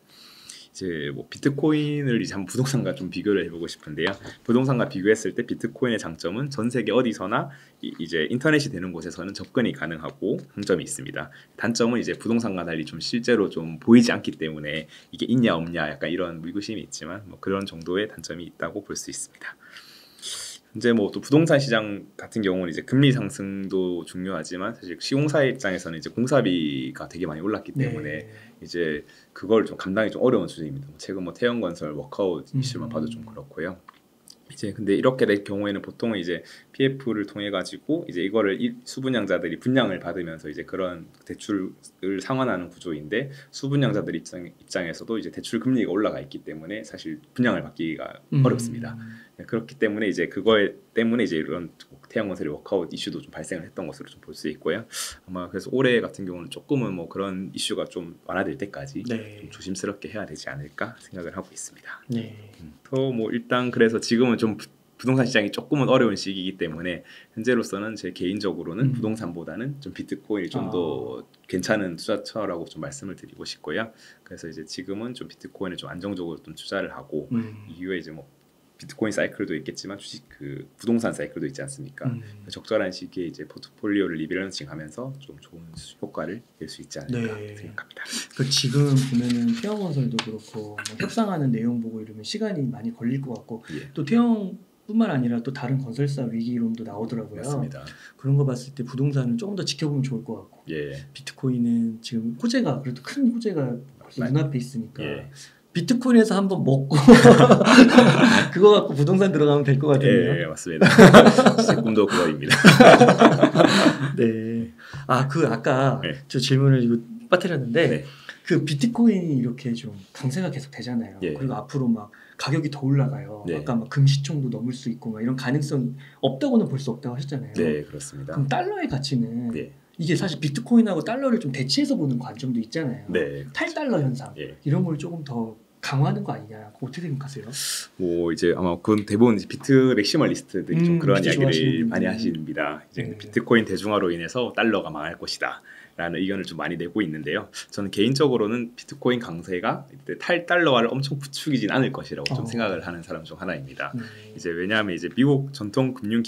이제 뭐 비트코인을 이제 한번 부동산과 좀 비교를 해보고 싶은데요. 부동산과 비교했을 때 비트코인의 장점은 전 세계 어디서나 이, 이제 인터넷이 되는 곳에서는 접근이 가능하고 장점이 있습니다. 단점은 이제 부동산과 달리 좀 실제로 좀 보이지 않기 때문에 이게 있냐 없냐 약간 이런 의구심이 있지만 뭐 그런 정도의 단점이 있다고 볼 수 있습니다. 이제 뭐 또 부동산 시장 같은 경우는 이제 금리 상승도 중요하지만 사실 시공사의 입장에서는 이제 공사비가 되게 많이 올랐기 때문에 네. 이제 그걸 좀 감당이 좀 어려운 수준입니다. 최근 뭐 태형건설 워크아웃 이슈만 음. 봐도 좀 그렇고요. 이제 근데 이렇게 될 경우에는 보통 이제 피에프를 통해 가지고 이제 이거를 이, 수분양자들이 분양을 받으면서 이제 그런 대출을 상환하는 구조인데 수분양자들 입장 입장에서도 이제 대출 금리가 올라가 있기 때문에 사실 분양을 받기가 음. 어렵습니다. 네, 그렇기 때문에 이제 그거에 때문에 이제 이런 태양건설의 워크아웃 이슈도 좀 발생을 했던 것으로 좀 볼 수 있고요. 아마 그래서 올해 같은 경우는 조금은 뭐 그런 이슈가 좀 완화될 때까지 네. 좀 조심스럽게 해야 되지 않을까 생각을 하고 있습니다. 네. 더 뭐 일단 그래서 지금은 좀 부동산 시장이 조금은 어려운 시기이기 때문에 현재로서는 제 개인적으로는 음. 부동산보다는 좀 비트코인이 좀 더 아. 괜찮은 투자처라고 좀 말씀을 드리고 싶고요. 그래서 이제 지금은 좀 비트코인에 좀 안정적으로 좀 투자를 하고 음. 이후에 이제 뭐 비트코인 사이클도 있겠지만 주식 그 부동산 사이클도 있지 않습니까? 음. 적절한 시기에 이제 포트폴리오를 리밸런싱하면서 좀 좋은 효과를 낼 수 있지 않을까 네. 생각합니다. 그 지금 보면은 태영건설도 그렇고 뭐 협상하는 내용 보고 이러면 시간이 많이 걸릴 것 같고 예. 또 태영뿐만 아니라 또 다른 건설사 위기론도 나오더라고요. 맞습니다. 그런 거 봤을 때 부동산은 조금 더 지켜보면 좋을 것 같고 예. 비트코인은 지금 호재가 그래도 큰 호재가 벌써 맞- 눈앞에 있으니까 예. 비트코인에서 한번 먹고 그거 갖고 부동산 들어가면 될 것 같은데요. 예, 맞습니다. 제 꿈도 그거입니다. 네. 아, 그 아까 네. 저 질문을 이거 빠뜨렸는데 네. 그 비트코인이 이렇게 좀 강세가 계속 되잖아요. 예. 그리고 앞으로 막 가격이 더 올라가요. 네. 아까 막 금시총도 넘을 수 있고 막 이런 가능성이 없다고는 볼 수 없다고 하셨잖아요. 네, 그렇습니다. 그럼 달러의 가치는 네. 이게 사실 비트코인하고 달러를 좀 대치해서 보는 관점도 있잖아요. 네. 탈달러 현상 예. 이런 걸 조금 더 강화하는 거 아니냐? 그거 어떻게 생각하세요? 뭐 이제 아마 그건 대부분 이제 비트 맥시멀리스트들이 음, 좀 그런 비트 좋아하시는 이야기를 분들. 많이 하십니다. 이제 네. 비트코인 대중화로 인해서 달러가 망할 것이다. 라는 의견을 좀 많이 내고 있는데요. 저는 개인적으로는 비트코인 강세가 이때 탈달러화를 엄청 부추기진 않을 것이라고 좀 어. 생각을 하는 사람 중 하나입니다. 네. 이제 왜냐하면 이제 미국 전통 금융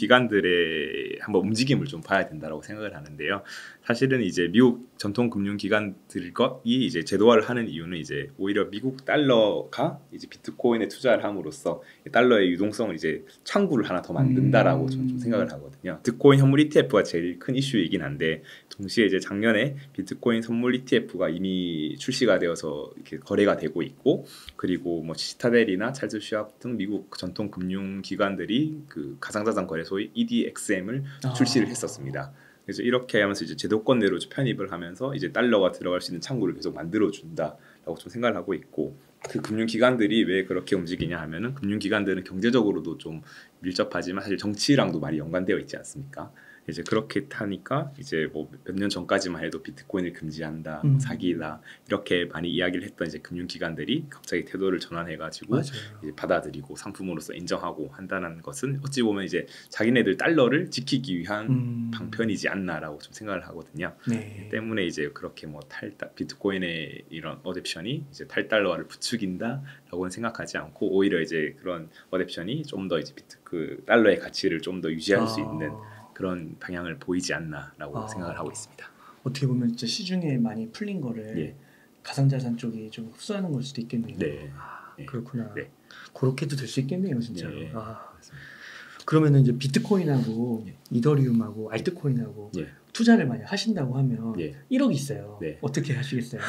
기관들의 한번 움직임을 좀 봐야 된다고 생각을 하는데요. 사실은 이제 미국 전통 금융 기관들이 이제 제도화를 하는 이유는 이제 오히려 미국 달러가 이제 비트코인에 투자를 함으로써 달러의 유동성을 이제 창구를 하나 더 만든다라고 음. 저는 좀 생각을 하거든요. 비트코인 현물 이티에프가 제일 큰 이슈이긴 한데 동시에 이제 작년에 비트코인 선물 이티에프가 이미 출시가 되어서 이렇게 거래가 되고 있고 그리고 뭐 시타델이나 찰스 슈왑 등 미국 전통 금융 기관들이 그 가상자산 거래소의 이디엑스엠을 아. 출시를 했었습니다. 그래서 이렇게 하면서 이제 제도권 내로 편입을 하면서 이제 달러가 들어갈 수 있는 창구를 계속 만들어 준다라고 좀 생각을 하고 있고 그 금융 기관들이 왜 그렇게 움직이냐 하면은 금융 기관들은 경제적으로도 좀 밀접하지만 사실 정치랑도 많이 연관되어 있지 않습니까? 이제 그렇게 타니까 이제 뭐 몇 년 전까지만 해도 비트코인을 금지한다, 음. 사기다 이렇게 많이 이야기를 했던 이제 금융기관들이 갑자기 태도를 전환해가지고 맞아요. 이제 받아들이고 상품으로서 인정하고 한다는 것은 어찌 보면 이제 자기네들 달러를 지키기 위한 음. 방편이지 않나라고 좀 생각을 하거든요. 네. 때문에 이제 그렇게 뭐 탈 비트코인의 이런 어댑션이 이제 탈달러화를 부추긴다라고는 생각하지 않고 오히려 이제 그런 어댑션이 좀 더 이제 비트 그 달러의 가치를 좀 더 유지할 수 있는 그런 방향을 보이지 않나라고 아. 생각을 하고 있습니다. 어떻게 보면 진짜 시중에 많이 풀린 거를 예. 가상자산 쪽이 좀 흡수하는 걸 수도 있겠네요. 네. 아, 네. 그렇구나. 네. 그렇게도 될 수 있겠네요, 진짜. 네. 아, 맞습니다. 그러면은 이제 비트코인하고 예. 이더리움하고 알트코인하고 예. 투자를 많이 하신다고 하면 예. 일억 있어요. 네. 어떻게 하시겠어요?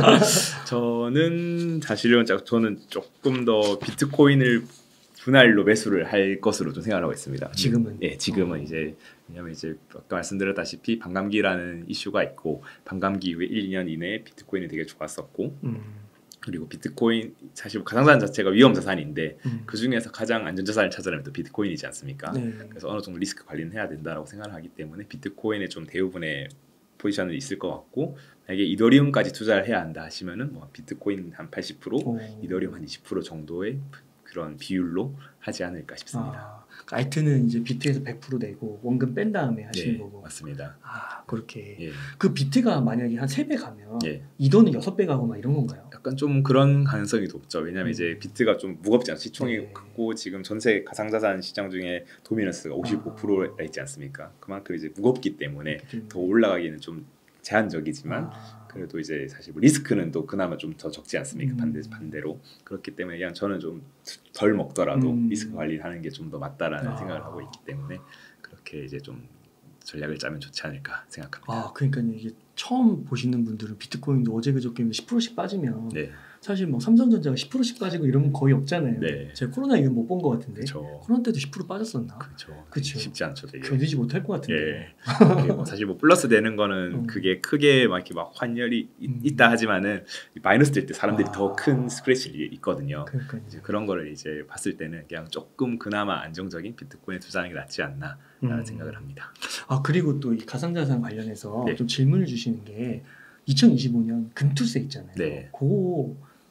저는 사실은 저는 조금 더 비트코인을 분할로 매수를 할 것으로 좀 생각하고 있습니다. 지금은? 예, 지금은 어. 이제 왜냐하면 이제 아까 말씀드렸다시피 반감기라는 이슈가 있고 반감기 이후에 일, 이 년 이내에 비트코인이 되게 좋았었고 음, 그리고 비트코인 사실 가상자산 자체가 위험 자산인데 음. 그 중에서 가장 안전 자산을 찾으려면 또 비트코인이지 않습니까? 네. 그래서 어느 정도 리스크 관리는 해야 된다라고 생각을 하기 때문에 비트코인에 좀 대부분의 포지션이 있을 것 같고 만약에 이더리움까지 투자를 해야 한다 하시면은 뭐 비트코인 한 팔십 퍼센트, 오. 이더리움 한 이십 퍼센트 정도의 그런 비율로 하지 않을까 싶습니다. 아, 알트는 이제 비트에서 백 퍼센트 내고 원금 뺀 다음에 하시는 네, 거고. 맞습니다. 아, 그렇게. 예, 그 비트가 만약에 한 세 배 가면 예. 이더는 여섯 배 가고 막 이런 건가요? 약간 좀 그런 가능성이 높죠. 왜냐하면 음. 이제 비트가 좀 무겁지 않아요. 시총이 네. 크고 지금 전세 가상자산 시장 중에 도미넌스가 오십오 퍼센트가 있지 않습니까? 그만큼 이제 무겁기 때문에 더 올라가기는 좀 제한적이지만 아, 그래도 이제 사실 뭐 리스크는 또 그나마 좀 더 적지 않습니까? 음. 반대 반대로 그렇기 때문에 그냥 저는 좀 덜 먹더라도 음. 리스크 관리하는 게 좀 더 맞다라는 아. 생각을 하고 있기 때문에 그렇게 이제 좀 전략을 짜면 좋지 않을까 생각합니다. 아, 그러니까 이게 처음 보시는 분들은 비트코인도 어제 그저께 십 퍼센트씩 빠지면 네, 사실 뭐 삼성전자가 십 퍼센트씩 빠지고 이러면 거의 없잖아요. 네. 제가 코로나 이후 못 본 것 같은데. 그렇죠. 코로나 때도 십 퍼센트 빠졌었나? 그렇죠. 그쵸. 쉽지 않죠, 되게. 견디지 못할 것 같은데. 예. 이게 뭐 사실 뭐 플러스 되는 거는 음. 그게 크게 막 이렇게 막 환율이 있- 음. 있다 하지만은 마이너스 될 때 사람들이 아. 더 큰 스크래치가 있거든요. 그러니까 이제 그런 거를 이제 봤을 때는 그냥 조금 그나마 안정적인 비트코인에 투자하는 게 낫지 않나라는 음. 생각을 합니다. 아, 그리고 또 이 가상자산 관련해서 네. 좀 질문을 주시는 게 이천이십오 년 금투세 있잖아요. 네. 그거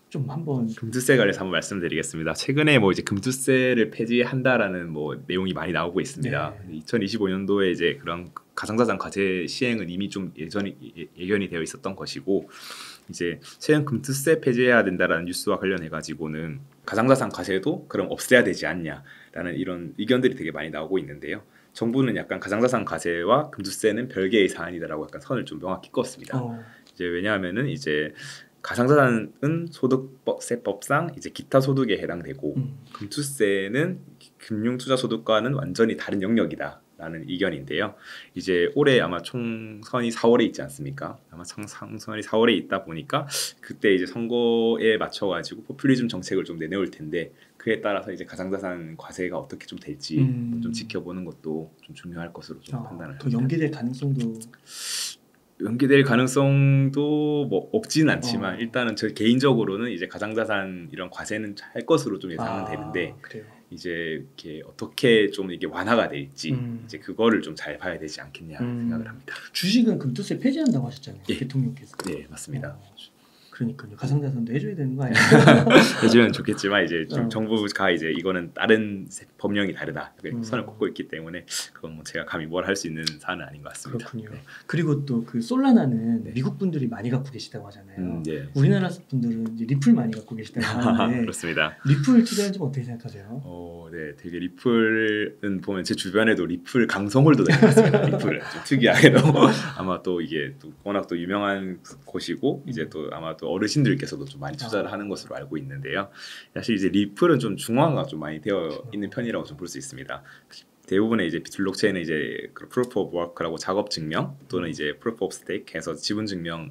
좀 한번 금투세 관련해서 한번 말씀드리겠습니다. 최근에 뭐 이제 금투세를 폐지한다라는 뭐 내용이 많이 나오고 있습니다. 네. 이천이십오 년도에 이제 그런 가상자산 과세 시행은 이미 좀 예전이 예견이 되어 있었던 것이고 이제 최근 금투세 폐지해야 된다라는 뉴스와 관련해 가지고는 가상자산 과세도 그럼 없애야 되지 않냐라는 이런 의견들이 되게 많이 나오고 있는데요. 정부는 약간 가상자산 과세와 금투세는 별개의 사안이다라고 약간 선을 좀 명확히 껐습니다. 어. 이제 왜냐하면은 이제 가상자산은 소득세법상 이제 기타 소득에 해당되고 음. 금투세는 금융투자소득과는 완전히 다른 영역이다라는 의견인데요. 이제 올해 아마 총선이 사월에 있지 않습니까? 아마 총선이 사월에 있다 보니까 그때 이제 선거에 맞춰가지고 포퓰리즘 정책을 좀 내놓을 텐데 그에 따라서 이제 가상자산 과세가 어떻게 좀 될지 음. 좀 지켜보는 것도 좀 중요할 것으로 좀 어, 판단을 더 합니다. 연기될 가능성도 연기될 가능성도 뭐 없지는 않지만 어. 일단은 저 개인적으로는 이제 가상자산 이런 과세는 할 것으로 좀 예상은 아, 되는데 그래요. 이제 이렇게 어떻게 좀 이게 완화가 될지 음. 이제 그거를 좀 잘 봐야 되지 않겠냐 음. 생각을 합니다. 주식은 금투세 폐지한다고 하셨잖아요. 예. 대통령께서. 네 맞습니다. 어, 그러니까요. 가상자산도 해줘야 되는 거 아니에요? 해주면 좋겠지만 이제 좀 어. 정부가 이제 이거는 다른 법령이 다르다 이렇게 음. 선을 긋고 있기 때문에 그건 뭐 제가 감히 뭘 할 수 있는 사안은 아닌 것 같습니다. 그렇군요. 네. 그리고 또 그 솔라나는 네. 미국 분들이 많이 갖고 계시다고 하잖아요. 음, 네. 우리나라 분들은 이제 리플 많이 갖고 계시다고 하는데 그렇습니다. 리플 투자는 좀 어떻게 생각하세요? 어, 네, 되게 리플은 보면 제 주변에도 리플 강성홀더들이 있습니다. 리플은 좀 특이하게도 아마 또 이게 또 워낙 또 유명한 곳이고 이제 또 아마 또 어르신들께서도 좀 많이 투자를 하는 것으로 알고 있는데요. 사실 이제 리플은 좀 중앙화가 좀 많이 되어 있는 편이라고 좀 볼 수 있습니다. 대부분의 이제 블록체인은 이제 그 proof of work라고 작업 증명 또는 이제 proof of stake해서 지분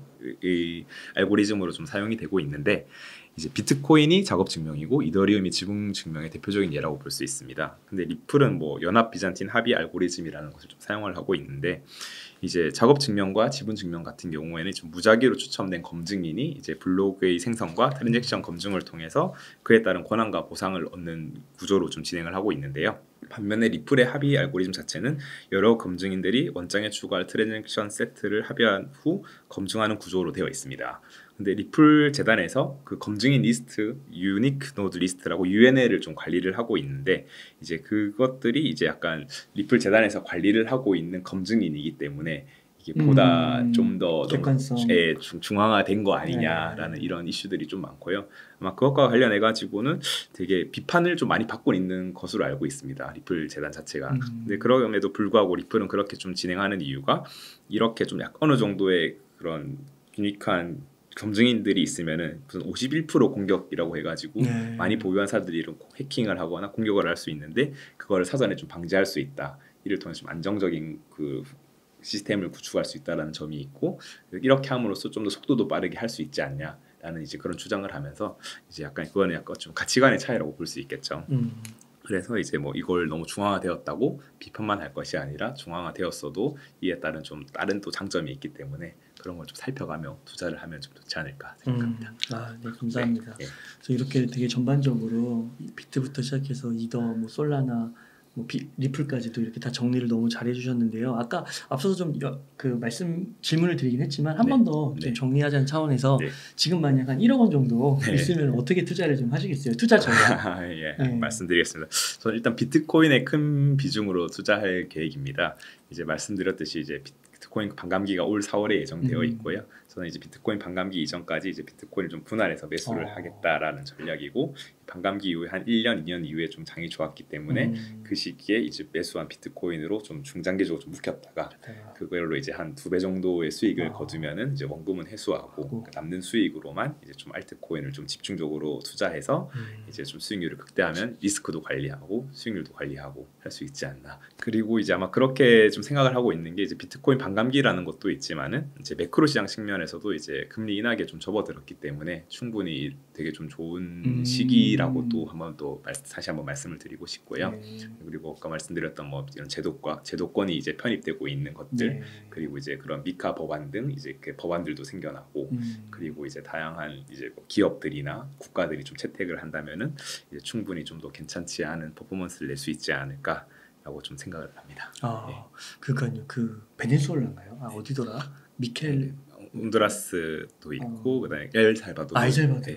증명의 알고리즘으로 좀 사용이 되고 있는데 이제 비트코인이 작업 증명이고 이더리움이 지분 증명의 대표적인 예라고 볼 수 있습니다. 근데 리플은 뭐 연합 비잔틴 합의 알고리즘이라는 것을 좀 사용을 하고 있는데 이제 작업 증명과 지분 증명 같은 경우에는 좀 무작위로 추첨된 검증인이 이제 블록의 생성과 트랜잭션 검증을 통해서 그에 따른 권한과 보상을 얻는 구조로 좀 진행을 하고 있는데요. 반면에 리플의 합의 알고리즘 자체는 여러 검증인들이 원장에 추가할 트랜잭션 세트를 합의한 후 검증하는 구조로 되어 있습니다. 근데 리플 재단에서 그 검증인 리스트, 유니크 노드 리스트라고 유엔엘을 좀 관리를 하고 있는데 이제 그것들이 이제 약간 리플 재단에서 관리를 하고 있는 검증인이기 때문에 이게 보다 음, 좀 더 객관성. 예, 좀 중앙화된 거 아니냐라는 네. 이런 이슈들이 좀 많고요. 아마 그것과 관련해 가지고는 되게 비판을 좀 많이 받고 있는 것으로 알고 있습니다. 리플 재단 자체가. 음. 근데 그럼에도 불구하고 리플은 그렇게 좀 진행하는 이유가 이렇게 좀 약 어느 정도의 그런 유니크한 검증인들이 있으면은 무슨 오십일 퍼센트 공격이라고 해가지고 네. 많이 보유한 사람들이 이런 해킹을 하거나 공격을 할 수 있는데 그거를 사전에 좀 방지할 수 있다. 이를 통해서 좀 안정적인 그 시스템을 구축할 수 있다라는 점이 있고 이렇게 함으로써 좀 더 속도도 빠르게 할 수 있지 않냐라는 이제 그런 주장을 하면서 이제 약간 그거는 약간 좀 가치관의 차이라고 볼 수 있겠죠. 음. 그래서 이제 뭐 이걸 너무 중앙화되었다고 비판만 할 것이 아니라 중앙화되었어도 이에 따른 좀 다른 또 장점이 있기 때문에 그런 걸 좀 살펴가며 투자를 하면 좀 좋지 않을까 생각합니다. 음. 아, 네, 감사합니다. 네, 네. 그래서 이렇게 되게 전반적으로 비트부터 시작해서 이더, 뭐 솔라나, 뭐 비, 리플까지도 이렇게 다 정리를 너무 잘 해주셨는데요. 아까 앞서서 좀 그 말씀 질문을 드리긴 했지만 한 네. 번 더 좀 네. 정리하자는 차원에서 네. 지금 만약 한 일억 원 정도 네. 있으면 어떻게 투자를 좀 하시겠어요? 투자 전략. 아, 예, 네. 말씀드리겠습니다. 저는 일단 비트코인에 큰 비중으로 투자할 계획입니다. 이제 말씀드렸듯이 이제 비트코인 반감기가 올 사월에 예정되어 음. 있고요. 저는 이제 비트코인 반감기 이전까지 이제 비트코인을 좀 분할해서 매수를 어. 하겠다라는 전략이고 반감기 이후에 한 일 년, 이 년 이후에 좀 장이 좋았기 때문에 음. 그 시기에 이제 매수한 비트코인으로 좀 중장기적으로 좀 묵혔다가 그걸로 이제 한 두 배 정도의 수익을 아. 거두면은 이제 원금은 회수하고 하고. 그 남는 수익으로만 이제 좀 알트코인을 좀 집중적으로 투자해서 음. 이제 좀 수익률을 극대화하면 리스크도 관리하고 수익률도 관리하고 할 수 있지 않나. 그리고 이제 아마 그렇게 좀 생각을 하고 있는 게 이제 비트코인 반감기라는 것도 있지만은 이제 매크로 시장 측면에서도 이제 금리 인하에 좀 접어들었기 때문에 충분히 되게 좀 좋은 음. 시기라고 또 한번 또 말, 다시 한번 말씀을 드리고 싶고요. 네. 그리고 아까 말씀드렸던 뭐 이런 제도과 제도권이 이제 편입되고 있는 것들 네. 그리고 이제 그런 미카 법안 등 이제 그 법안들도 생겨나고 음. 그리고 이제 다양한 이제 뭐 기업들이나 국가들이 좀 채택을 한다면은 이제 충분히 좀 더 괜찮지 않은 퍼포먼스를 낼 수 있지 않을까라고 좀 생각을 합니다. 아, 네. 그러니까요. 그 베네수엘라인가요? 아, 어디더라? 미켈 혼두라스도 있고 어. 그다음에 엘살바도르. 아, 엘살바도르. 네. 어,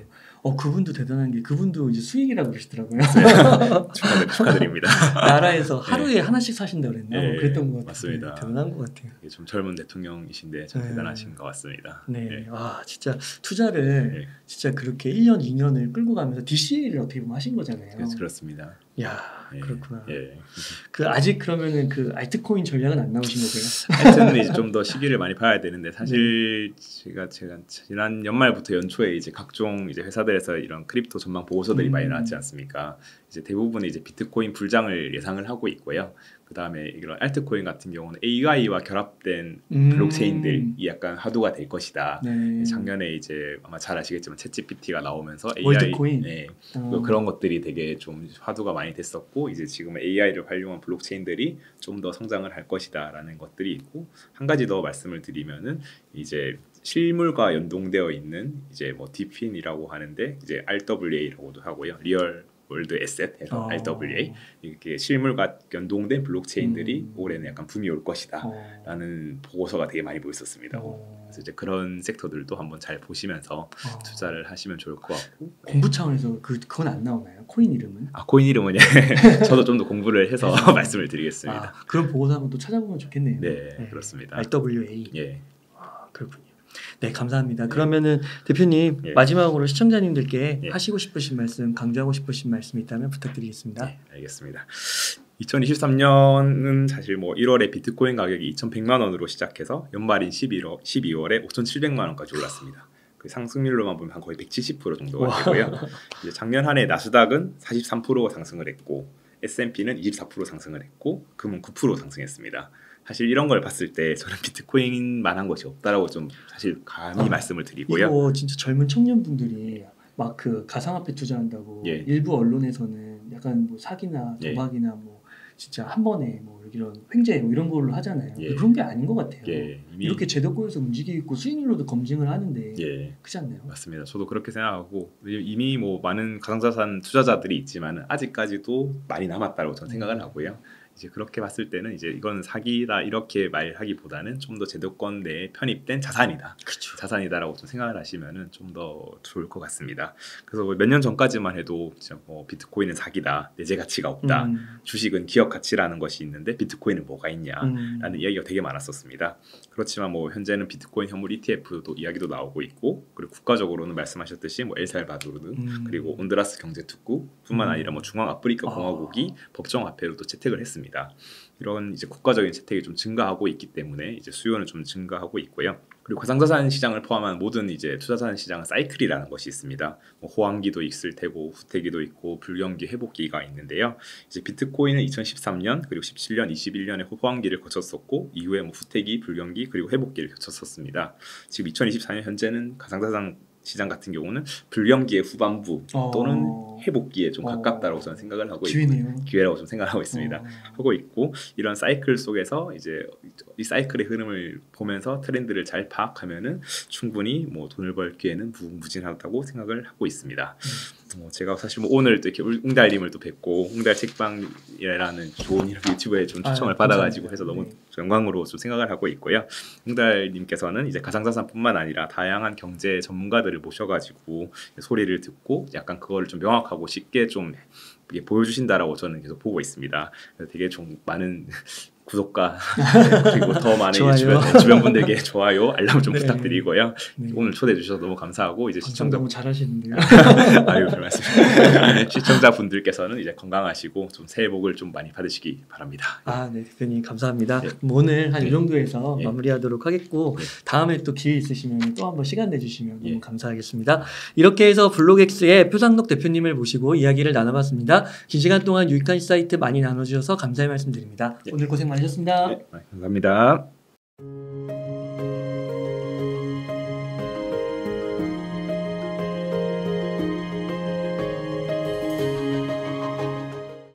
어 그분도 대단한 게 그분도 이제 수익이라고 그러시더라고요. 축하드, 축하드립니다. 나라에서 하루에 네. 하나씩 사신다 그랬나? 네, 뭐 그랬던 것 같아요. 맞습니다. 대단한 것 같아요. 좀 젊은 대통령이신데 좀 네. 대단하신 것 같습니다. 네. 네. 와 진짜 투자를 네. 진짜 그렇게 일 년, 이 년을 끌고 가면서 디씨에이를 어떻게 보면 하신 거잖아요. 그래서 그렇습니다. 야 예, 그렇구나. 예. 그 아직 그러면은 그 알트코인 전략은 안 나오신 거고요? 하여튼 이제 좀 더 시기를 많이 봐야 되는데 사실 제가 제가 지난 연말부터 연초에 이제 각종 이제 회사들에서 이런 크립토 전망 보고서들이 음. 많이 나왔지 않습니까? 이제 대부분이 이제 비트코인 불장을 예상을 하고 있고요. 그 다음에 이런 알트코인 같은 경우는 에이아이와 결합된 음. 블록체인들이 약간 화두가 될 것이다. 네. 작년에 이제 아마 잘 아시겠지만 챗지피티가 나오면서 에이아이 월드코인? 네, 어. 그런 것들이 되게 좀 화두가 많이 됐었고 이제 지금 에이아이를 활용한 블록체인들이 좀 더 성장을 할 것이다라는 것들이 있고 한 가지 더 말씀을 드리면은 이제 실물과 연동되어 있는 이제 뭐 디핀이라고 하는데 이제 알더블유에이라고도 하고요. 리얼 월드 에셋에서 어. 알더블유에이 이렇게 실물과 연동된 블록체인들이 음. 올해는 약간 붐이 올 것이다. 어. 라는 보고서가 되게 많이 보였었습니다. 어. 그래서 이제 그런 섹터들도 한번 잘 보시면서 어. 투자를 하시면 좋을 것 같고. 공부 차원에서 그 그건 안 나오나요? 코인 이름은? 아 코인 이름은 저도 좀 더 공부를 해서 말씀을 드리겠습니다. 아, 그런 보고서 한번 또 찾아보면 좋겠네요. 네, 그렇습니다. 알더블유에이. 예. 아, 그렇군요. 네, 감사합니다. 그러면은 대표님 예. 마지막으로 시청자님들께 예. 하시고 싶으신 말씀, 강조하고 싶으신 말씀이 있다면 부탁드리겠습니다. 네, 알겠습니다. 이천이십삼 년은 사실 뭐 일월에 비트코인 가격이 이천백만 원으로 시작해서 연말인 십일월, 십이월에 오천칠백만 원까지 올랐습니다. 그 상승률로만 보면 한 거의 백칠십 퍼센트 정도가 와. 되고요. 이제 작년 한 해 나스닥은 사십삼 퍼센트 상승을 했고 에스 앤 피는 이십사 퍼센트 상승을 했고 금은 구 퍼센트 상승했습니다. 사실 이런 걸 봤을 때 저는 비트코인만한 것이 없다라고 좀 사실 감히 아, 말씀을 드리고요. 이거 진짜 젊은 청년분들이 막 그 가상화폐 투자한다고 예. 일부 언론에서는 약간 뭐 사기나 예. 도박이나 뭐 진짜 한 번에 뭐 이런 횡재 뭐 이런 걸로 하잖아요. 예. 그런 게 아닌 것 같아요. 예, 이미 이렇게 제도권에서 움직이고 수익률로도 검증을 하는데 예. 그렇지 않나요? 맞습니다. 저도 그렇게 생각하고 이미 뭐 많은 가상자산 투자자들이 있지만 아직까지도 많이 남았다고 저는 생각을 하고요. 이제 그렇게 봤을 때는 이제 이건 사기다 이렇게 말하기보다는 좀 더 제도권 내에 편입된 자산이다. 그렇죠. 자산이다라고 좀 생각을 하시면은 좀 더 좋을 것 같습니다. 그래서 몇 년 전까지만 해도 진짜 뭐 비트코인은 사기다, 내재 가치가 없다, 음, 주식은 기업 가치라는 것이 있는데 비트코인은 뭐가 있냐. 음. 라는 이야기가 되게 많았었습니다. 그렇지만 뭐 현재는 비트코인 현물 이티에프도 이야기도 나오고 있고 그리고 국가적으로는 말씀하셨듯이 뭐 엘살바도르 음. 그리고 온두라스 경제특구뿐만 음. 아니라 뭐 중앙아프리카 아. 공화국이 법정 화폐로도 채택을 했습니다. 이런 이제 국가적인 채택이 좀 증가하고 있기 때문에 이제 수요는 좀 증가하고 있고요. 그리고 가상자산 시장을 포함한 모든 이제 투자자산 시장은 사이클이라는 것이 있습니다. 뭐 호황기도 있을 테고 후퇴기도 있고 불경기 회복기가 있는데요. 이제 비트코인은 이천십삼 년 그리고 십칠 년, 이십일 년에 호황기를 거쳤었고 이후에 뭐 후퇴기, 불경기 그리고 회복기를 거쳤었습니다. 지금 이천이십사 년 현재는 가상자산 시장 같은 경우는 불경기의 후반부 어. 또는 회복기에 좀 어. 가깝다고 저는 생각을 하고 있고 기회네요. 기회라고 좀 생각하고 있습니다. 어. 하고 있고 이런 사이클 속에서 이제 이 사이클의 흐름을 보면서 트렌드를 잘 파악하면은 충분히 뭐 돈을 벌 기회는 무궁무진하다고 생각을 하고 있습니다. 음. 뭐 제가 사실 뭐 오늘 또 이렇게 웅달님을 또 뵙고 웅달 책방이라는 좋은 이런 유튜브에 좀 초청을 아, 받아가지고 감사합니다. 해서 너무 네. 영광으로 좀 생각을 하고 있고요. 웅달님께서는 이제 가상자산뿐만 아니라 다양한 경제 전문가들을 모셔가지고 소리를 듣고 약간 그거를 좀 명확하고 쉽게 좀 이게 보여주신다라고 저는 계속 보고 있습니다. 그래서 되게 좀 많은 구독과 그리고 더 많은 좋아요. 주변, 주변 분들께 좋아요, 알람 좀 네. 부탁드리고요. 네. 오늘 초대해 주셔서 너무 감사하고 이제 방송 시청자 너무 잘하시는데요. 아유 별 말씀. 시청자 분들께서는 이제 건강하시고 좀 새해 복을 좀 많이 받으시기 바랍니다. 아, 네, 대표님 감사합니다. 네. 그럼 오늘 한 이 네. 정도에서 네. 마무리하도록 하겠고 네. 다음에 또 기회 있으시면 또 한번 시간 내주시면 너무 예. 감사하겠습니다. 이렇게 해서 블록엑스의 표상록 대표님을 모시고 이야기를 나눠봤습니다. 긴 시간 동안 유익한 인사이트 많이 나눠주셔서 감사의 말씀드립니다. 네. 오늘 고생 많으셨습니다. 네, 감사합니다.